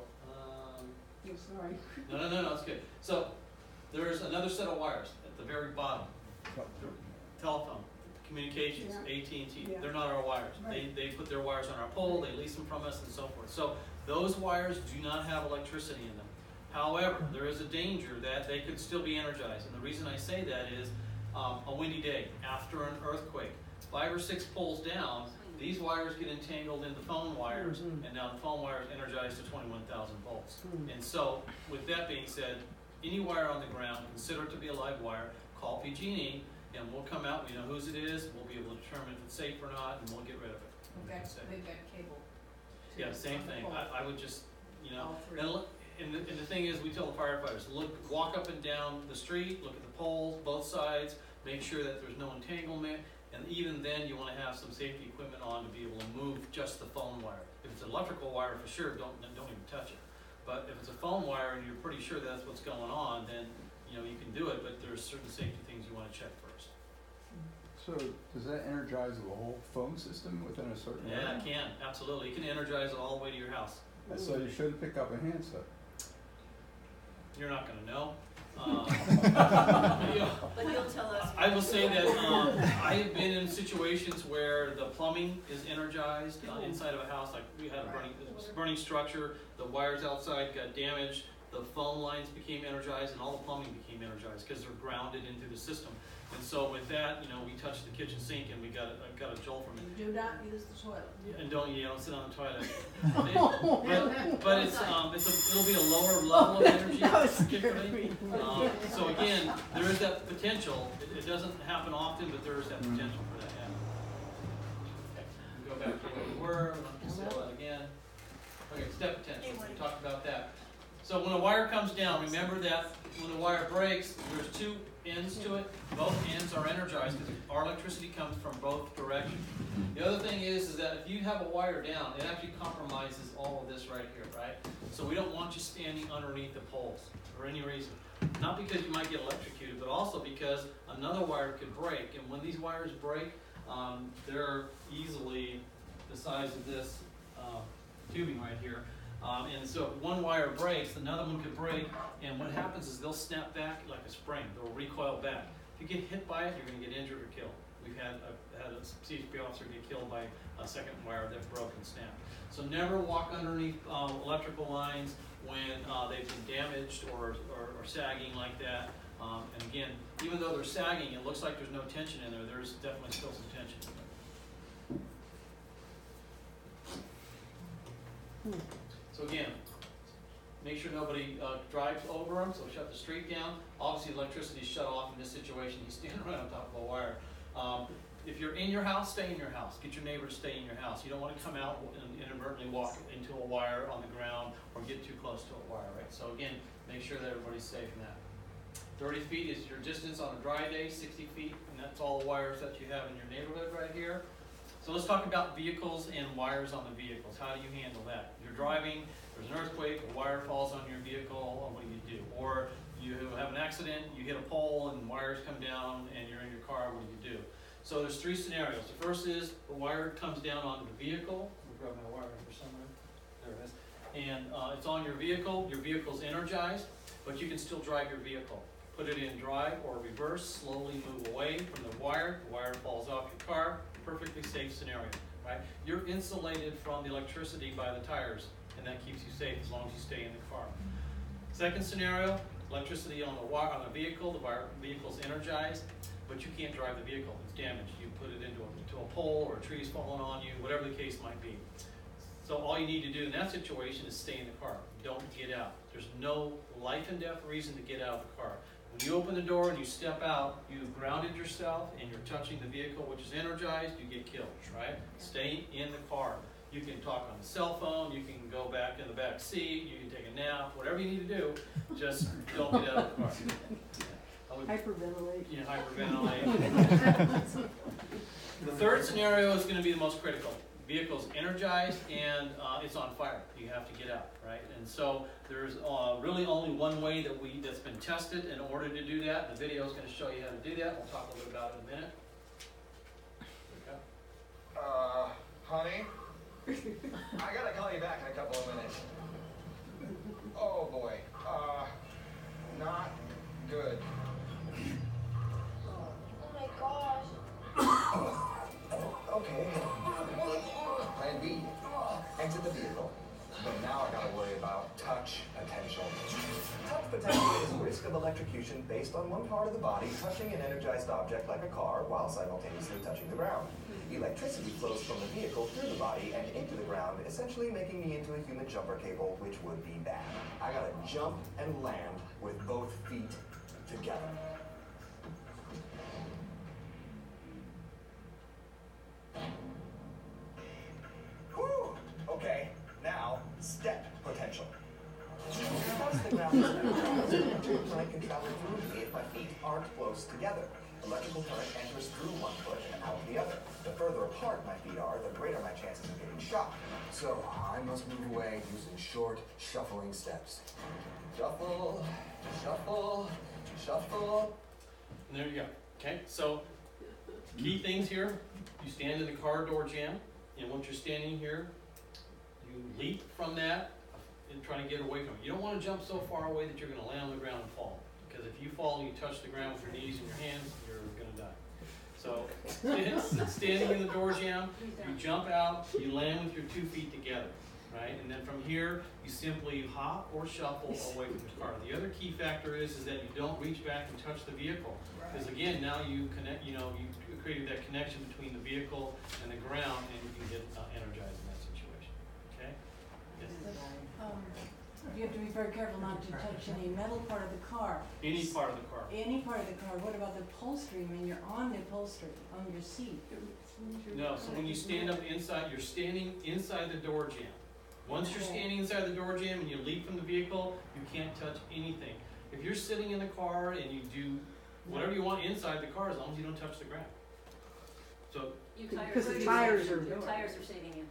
I'm sorry. no, it's good. So, there's another set of wires at the very bottom. Telephone, communications, Yeah. AT&T, Yeah. they're not our wires. Right. They put their wires on our pole, they lease them from us and so forth. So, those wires do not have electricity in them. However, there is a danger that they could still be energized. And the reason I say that is a windy day, after an earthquake, 5 or 6 poles down, these wires get entangled in the phone wires, and now the phone wire is energized to 21,000 volts. And so, with that being said, any wire on the ground, consider it to be a live wire, call PG&E, and we'll come out, we know whose it is, we'll be able to determine if it's safe or not, and we'll get rid of it. They've got cable. too, Yeah, same on the thing. pole. I would just, All three. and the thing is, we tell the firefighters, walk up and down the street, look at the poles, both sides, make sure that there's no entanglement, and even then, you want to have some safety equipment on to be able to move just the phone wire. If it's an electrical wire, for sure, don't even touch it. But if it's a phone wire and you're pretty sure that's what's going on, then you can do it. But there's certain safety things you want to check first. So does that energize the whole phone system within a certain area? Yeah, it can, absolutely. You can energize it all the way to your house. So you shouldn't pick up a handset. You're not going to know. But you'll tell us. I will say that I have been in situations where the plumbing is energized inside of a house. Like we had a burning structure, the wires outside got damaged, the phone lines became energized, and all the plumbing became energized because they're grounded into the system. And so with that, we touched the kitchen sink and we got a jolt from it. Do not use the toilet. And don't sit on the toilet. but it'll be a lower level of energy. Particularly. So again, there is that potential. It doesn't happen often, but there is that potential for that happening. Okay, we go back to where we were. Let's say that again. Okay, step potential. We talked about that. So when a wire comes down, remember that when the wire breaks, there's 2 ends to it. Both ends are energized because our electricity comes from both directions. The other thing is that if you have a wire down, it actually compromises all of this right here, right? So we don't want you standing underneath the poles for any reason. Not because you might get electrocuted, but also because another wire could break. And when these wires break, they're easily the size of this tubing right here. And so if one wire breaks, another one could break, and what happens is they'll snap back like a spring. They'll recoil back. If you get hit by it, you're going to get injured or killed. We've had a CHP officer get killed by a second wire that broke and snapped. So never walk underneath electrical lines when they've been damaged or sagging like that. And again, even though they're sagging, it looks like there's no tension in there. There's definitely still some tension in there. So again, make sure nobody drives over them, so shut the street down. Obviously, electricity is shut off in this situation. You stand right on top of a wire. If you're in your house, stay in your house. Get your neighbor to stay in your house. You don't want to come out and inadvertently walk into a wire on the ground or get too close to a wire, right? So again, make sure that everybody's safe in that. 30 feet is your distance on a dry day, 60 feet, and that's all the wires that you have in your neighborhood right here. So let's talk about vehicles and wires on the vehicles. How do you handle that? You're driving, there's an earthquake, a wire falls on your vehicle, what do you do? Or you have an accident, you hit a pole and wires come down and you're in your car, what do you do? So there's 3 scenarios. The first is the wire comes down onto the vehicle. We'll grab my wire here somewhere. There it is. And it's on your vehicle's energized, but you can still drive your vehicle. Put it in drive or reverse, slowly move away from the wire falls off your car. Perfectly safe scenario, right? You're insulated from the electricity by the tires, and that keeps you safe as long as you stay in the car. Second scenario, electricity on the vehicle, the vehicle's energized. but you can't drive the vehicle, it's damaged. You put it into a pole, or a tree's falling on you, whatever the case might be. So all you need to do in that situation is stay in the car. Don't get out. There's no life and death reason to get out of the car. When you open the door and you step out, you've grounded yourself and you're touching the vehicle, which is energized, you get killed, right? Stay in the car. You can talk on the cell phone, you can go back in the back seat, you can take a nap, whatever you need to do, just don't get out of the car. Hyperventilate. Yeah, hyperventilate. The third scenario is going to be the most critical. Vehicle's energized and it's on fire. You have to get out, right? And so there's really only one way that's been tested in order to do that. The video is going to show you how to do that. We'll talk a little bit about it in a minute. There we go. Honey, I gotta call you back in a couple of minutes. Oh boy, not good. Oh my gosh. Okay. Plan B. Exit the vehicle. But now I gotta worry about touch potential. Touch potential is risk of electrocution based on one part of the body touching an energized object like a car while simultaneously touching the ground. Electricity flows from the vehicle through the body and into the ground, essentially making me into a human jumper cable, which would be bad. I gotta jump and land with both feet together. Whew. Okay, now step potential. Because the ground is energized, electrical current can travel through me if my feet aren't close together. Electrical current enters through one foot and out the other. The further apart my feet are, the greater my chances of getting shocked. So I must move away using short, shuffling steps. Shuffle, shuffle, shuffle. And there you go. Okay, so key things here. You stand in the car door jam, and once you're standing here, you leap from that and try to get away from it. You don't want to jump so far away that you're going to land on the ground and fall. Because if you fall and you touch the ground with your knees and your hands, you're going to die. So standing in the door jam, you jump out, you land with your 2 feet together, right? And then from here, you simply hop or shuffle away from the car. The other key factor is that you don't reach back and touch the vehicle. Because again, now you connect, you created that connection between the vehicle and the ground, and you can get energized in that situation. Okay? Yes. You have to be very careful not to touch any metal part of the car. Any part of the car. Any part of the car. What about the upholstery when you're on the upholstery, on your seat? No, so when you stand up inside, you're standing inside the door jam. Once you're standing inside the door jam and you leap from the vehicle, you can't touch anything. If you're sitting in the car and you do whatever you want inside the car, as long as you don't touch the ground. So, Because the tires are. Your tires are saving you.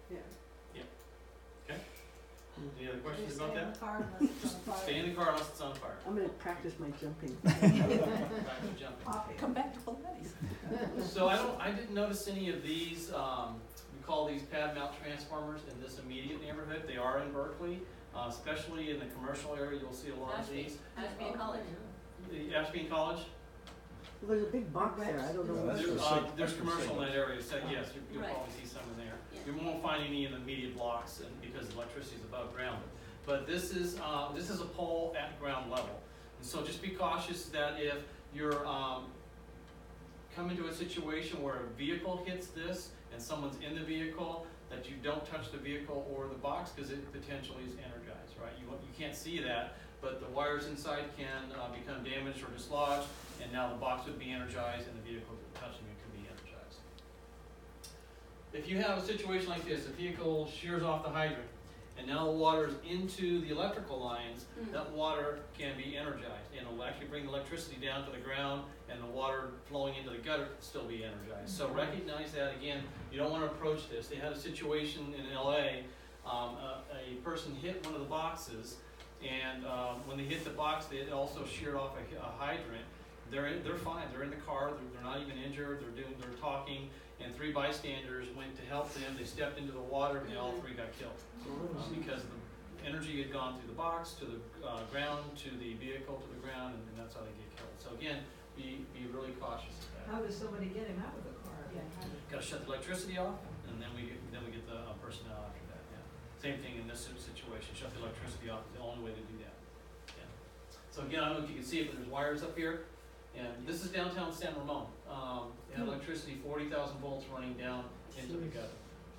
any other questions Stay about in that? the car unless it's on fire. Stay in the car unless it's on fire. I'm gonna practice my jumping. Practice jumping. Come back to Pilates. So I didn't notice any of these, we call these pad mount transformers in this immediate neighborhood. They are in Berkeley, especially in the commercial area, you'll see a lot of these. Ashby and College. The Ashby and College, Well, there's a big box there, I don't know. That's there's for commercial in that area, so yes, you'll Right. probably see some in there. Yeah. You won't find any in the immediate blocks and because electricity is above ground. But this is a pole at ground level. And so just be cautious that if you're coming to a situation where a vehicle hits this and someone's in the vehicle, that you don't touch the vehicle or the box because it potentially is energized, right? You can't see that, but the wires inside can become damaged or dislodged, and now the box would be energized and the vehicle touching it could be energized. If you have a situation like this, the vehicle shears off the hydrant, and now the water is into the electrical lines, that water can be energized, and it'll actually bring the electricity down to the ground, and the water flowing into the gutter can still be energized. So recognize that, again, you don't want to approach this. They had a situation in LA, a person hit one of the boxes, and when they hit the box, they also sheared off a hydrant. They're fine. They're in the car. They're not even injured. They're talking. And 3 bystanders went to help them. They stepped into the water, and all 3 got killed because the energy had gone through the box to the ground, to the vehicle, to the ground, and that's how they get killed. So again, be really cautious of that. How does somebody get him out of the car? Got to shut the electricity off, and then we get the personnel after that. Yeah. Same thing in this situation. Shut the electricity off. The only way to do that. Yeah. So again, I don't know if you can see it, but there's wires up here. And this is downtown San Ramon. They had electricity, 40,000 volts running down into the gutter.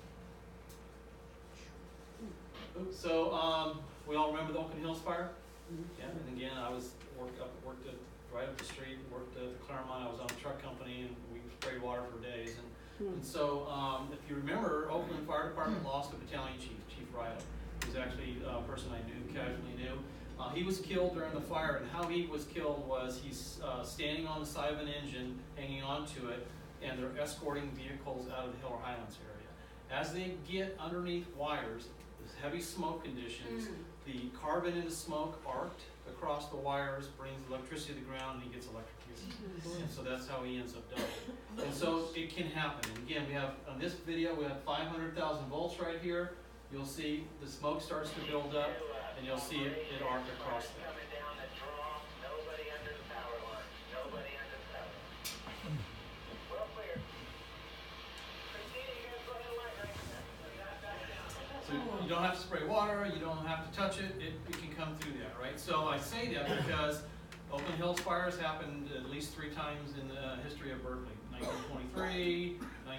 So, we all remember the Oakland Hills fire? Yeah, and again, I worked right up the street, worked at the Claremont. I was on a truck company, and we sprayed water for days. And so, if you remember, Oakland Fire Department lost a battalion chief, Chief Riley. He was actually a person I knew, casually knew. He was killed during the fire, and how he was killed was he's standing on the side of an engine, hanging onto it, and they're escorting vehicles out of the Hiller Highlands area. As they get underneath wires, there's heavy smoke conditions, the carbon in the smoke arced across the wires, brings electricity to the ground, and he gets electrocuted. And so that's how he ends up dying. And so it can happen. And again, we have, on this video, we have 500,000 volts right here. You'll see the smoke starts to build up, and you'll see it arc across there. So you don't have to spray water, you don't have to touch it, it can come through that, right? So I say that because Oakland Hills fires happened at least 3 times in the history of Berkeley. 1923,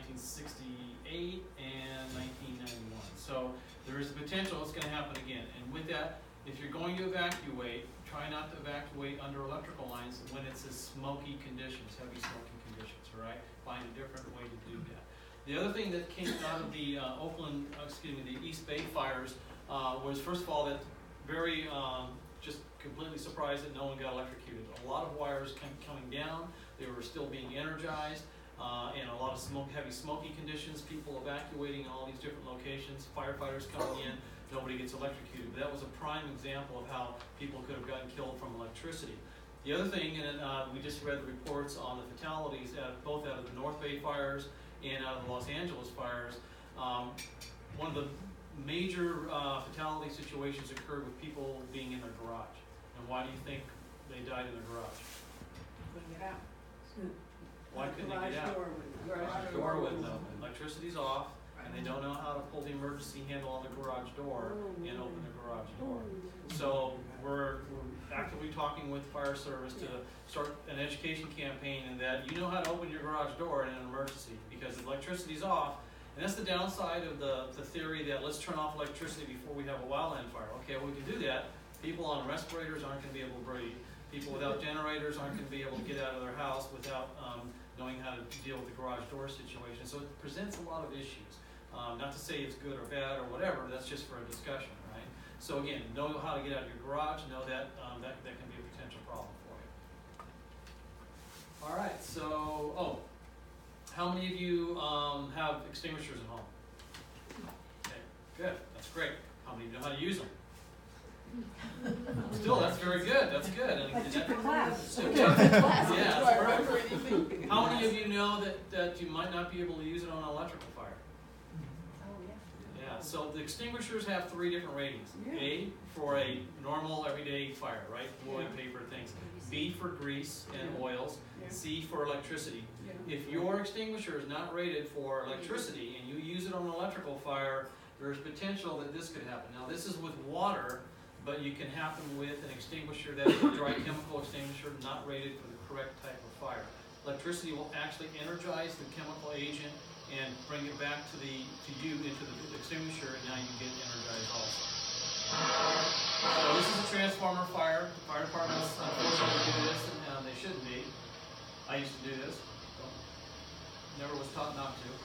1968, and 1991. So there is the potential it's going to happen again. And with that, if you're going to evacuate, try not to evacuate under electrical lines when it's smoky conditions, heavy smoking conditions, all right? Find a different way to do that. The other thing that came out of the the East Bay fires was, first of all, that very, just completely surprised that no one got electrocuted. A lot of wires coming down, they were still being energized, and a lot of heavy smoky conditions, people evacuating in all these different locations, firefighters coming in, nobody gets electrocuted. But that was a prime example of how people could have gotten killed from electricity. The other thing, and we just read the reports on the fatalities, both out of the North Bay fires and out of the Los Angeles fires. One of the major fatality situations occurred with people being in their garage. And why do you think they died in their garage? Couldn't get out. Why couldn't they get out? Garage door wouldn't open. Electricity's off, and they don't know how to pull the emergency handle on the garage door and open the garage door. So we're actively talking with fire service to start an education campaign in that you know how to open your garage door in an emergency, because if electricity's off, and that's the downside of the theory that let's turn off electricity before we have a wildland fire. Okay, well, we can do that. People on respirators aren't going to be able to breathe. People without generators aren't going to be able to get out of their house without knowing how to deal with the garage door situation. So it presents a lot of issues. Not to say it's good or bad or whatever, that's just for a discussion, right? So again, know how to get out of your garage, know that that can be a potential problem for you. All right, so, how many of you have extinguishers at home? Okay, good, that's great. How many of you know how to use them? Still, that's very good, that's good. And took the class. Yeah, that's perfect. How many of you know that you might not be able to use it on an electrical fire? Yeah, so the extinguishers have 3 different ratings. A, for a normal everyday fire, right? Wood, paper, things. B, for grease and oils. C, for electricity. If your extinguisher is not rated for electricity and you use it on an electrical fire, there's potential that this could happen. Now, this is with water, but you can happen with an extinguisher that is a dry chemical extinguisher not rated for the correct type of fire. Electricity will actually energize the chemical agent and bring it back to you into the extinguisher, and now you get energized also. So this is a transformer fire. The fire departments unfortunately do this, and they shouldn't be. I used to do this. Never was taught not to.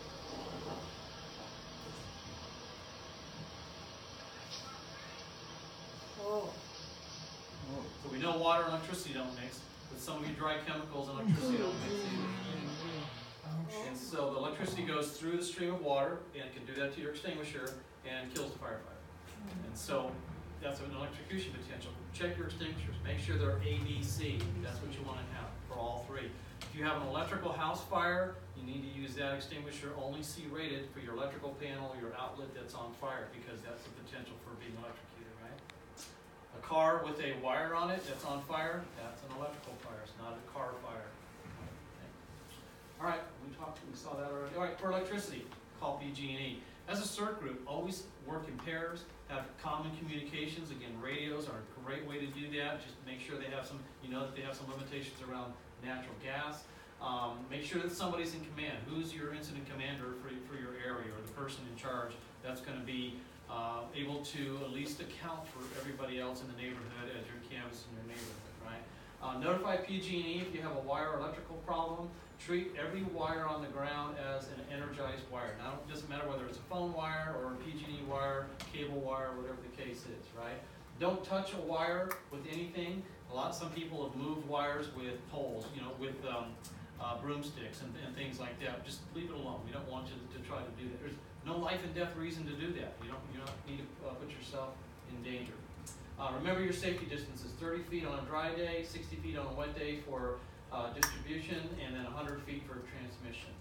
So we know water and electricity don't mix, but some of you dry chemicals and electricity don't mix either. And so the electricity goes through the stream of water, and it can do that to your extinguisher and kills the firefighter. And so that's an electrocution potential. Check your extinguishers. Make sure they're A, B, C. That's what you want to have for all 3. If you have an electrical house fire, you need to use that extinguisher only C rated for your electrical panel or your outlet that's on fire, because that's the potential for being electrocuted, right? A car with a wire on it that's on fire, that's an electrical fire. It's not a car fire. Okay. All right, we saw that already. All right, for electricity, call PG&E. As a CERT group, always work in pairs, have common communications. Again, radios are a great way to do that. Just make sure they have some, that they have some limitations around natural gas. Make sure that somebody's in command. Who's your incident commander for your area, or the person in charge that's going to be able to at least account for everybody else in the neighborhood as you're canvassing your neighborhood, right? Notify PG&E if you have a wire or electrical problem. Treat every wire on the ground as an energized wire. Now, it doesn't matter whether it's a phone wire or a PG&E wire, cable wire, whatever the case is, right? Don't touch a wire with anything. Some people have moved wires with poles, with broomsticks and things like that. Just leave it alone. We don't want you to try to do that. There's no life and death reason to do that. You don't need to put yourself in danger. Remember your safety distance is 30 feet on a dry day, 60 feet on a wet day for distribution, and then 100 feet for transmission.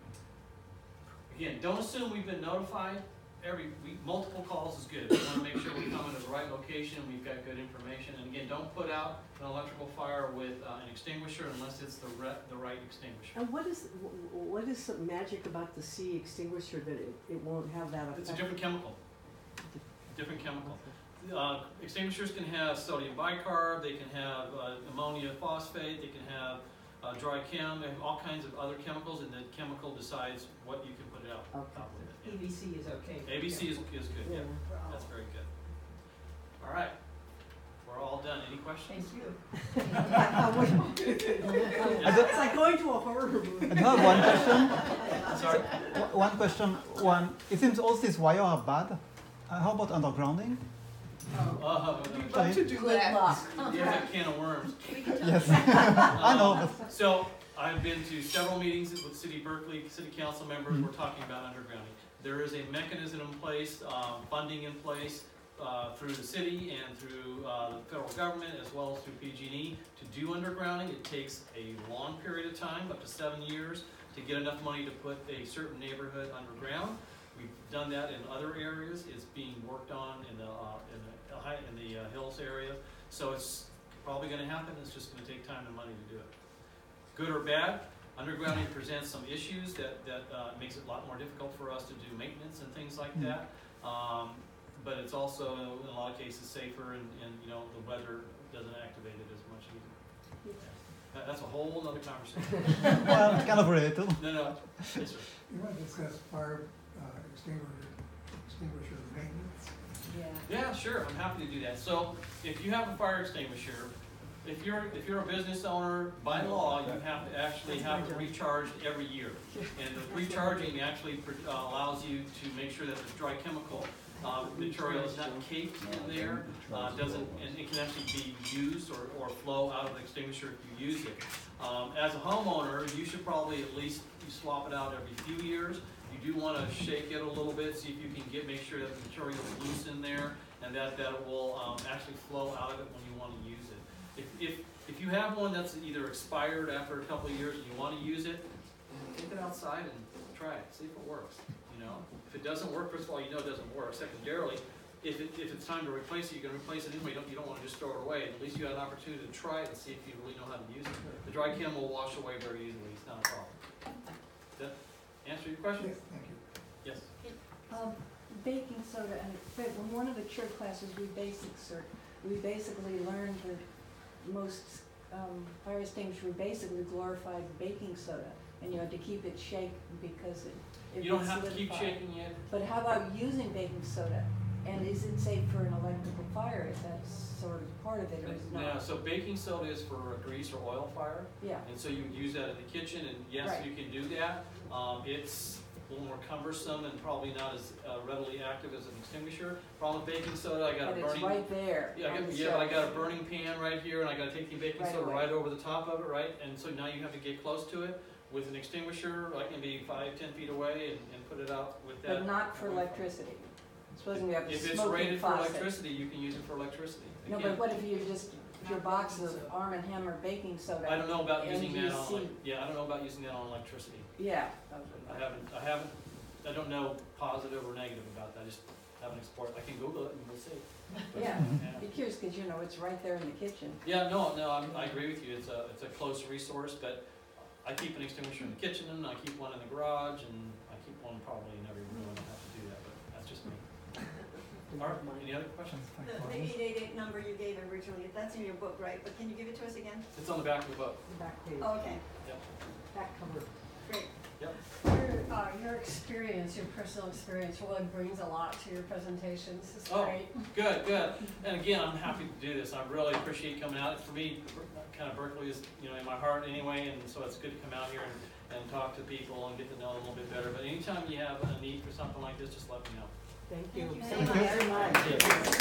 Again, don't assume we've been notified. Multiple calls is good. We want to make sure we're coming to the right location, we've got good information. And again, don't put out an electrical fire with an extinguisher unless it's the right extinguisher. And what is the magic about the C extinguisher that it won't have that effect? It's a different chemical. Different chemical. Extinguishers can have sodium bicarb, they can have ammonia phosphate, they can have dry chem, and all kinds of other chemicals, and the chemical decides what you can put out with it. ABC is okay. ABC is good, yeah. That's very good. All right. We're all done. Any questions? Thank you. It's like going to a horror movie. I do have one question. Sorry? One question. It seems all these wires are bad. How about undergrounding? We'd love to do that. Yeah, a can of worms. Yes. I know. But So I've been to several meetings with City Berkeley, City Council members. We're talking about undergrounding. There is a mechanism in place, funding in place through the city and through the federal government, as well as through PG&E to do undergrounding. It takes a long period of time, up to 7 years, to get enough money to put a certain neighborhood underground. We've done that in other areas. It's being worked on in the hills area. So it's probably going to happen. It's just going to take time and money to do it. Good or bad, undergrounding presents some issues that makes it a lot more difficult for us to do maintenance and things like that. But it's also, in a lot of cases, safer, and the weather doesn't activate it as much either. That's a whole other conversation. well, it's kind of related. No. Yes, sir. You want to discuss fire extinguisher maintenance? Yeah, sure. I'm happy to do that. So, if you have a fire extinguisher, if you're a business owner, by law, you have to actually have it recharged every year. And the recharging actually allows you to make sure that the dry chemical material is not caked in there, and it can actually be used or flow out of the extinguisher if you use it. As a homeowner, you should probably at least swap it out every few years. You do want to shake it a little bit, see if you can make sure that the material is loose in there, and that it will actually flow out of it when you want to use it. If you have one that's either expired after a couple of years and you want to use it, take it outside and try it, see if it works. If it doesn't work, first of all, it doesn't work. Secondarily, if it's time to replace it, you can replace it anyway. You don't want to just throw it away. At least you had an opportunity to try it and see if you really know how to use it. The dry chem will wash away very easily. It's not a problem. Does that answer your question? Yes, thank you. Yes. Baking soda, and in one of the church classes we basically learned that most fire extinguishers basically glorified baking soda, and you had to keep it shaken because it You don't have to solidified. keep shaking it. But how about using baking soda? And is it safe for an electrical fire if that's sort of part of it, or is it not? Yeah, so baking soda is for a grease or oil fire. Yeah. And so you would use that in the kitchen, and yes, Right. you can do that. It's a little more cumbersome and probably not as readily active as an extinguisher. Problem with baking soda, I got But a it's burning. right there Yeah, on the but I shelf. got a burning pan right here, and I got to take the baking Right soda away. right over the top of it, right? And so now you have to get close to it. With an extinguisher, I can be 5-10 feet away and put it out with that. But not for electricity. Supposing we have a If it's smoking rated for faucet. electricity, you can use it for electricity. No, Again, but what if you just, your box of Arm & Hammer baking soda? I don't know about using that on, MGC. I don't know about using that on electricity. Yeah. I don't know positive or negative about that, I just haven't explored. I can Google it and we'll see. But, Yeah, be curious, because it's right there in the kitchen. Yeah, no, I agree with you, it's a close resource, but I keep an extinguisher in the kitchen, and I keep one in the garage, and I keep one probably in every room. I have to do that. just me. Art, any other questions? The 888 number you gave originally, that's in your book, right? But can you give it to us again? It's on the back of the book. The back page, Oh, okay, Yep. back cover. great. Yep. Your experience, your personal experience really brings a lot to your presentations. It's Oh, great. good, good. And again, I'm happy to do this. I really appreciate coming out. For me, kind of Berkeley is, you know, in my heart anyway, and so it's good to come out here and talk to people and get to know them a little bit better. But anytime you have a need for something like this, just let me know. Thank you. Thank you so Very much.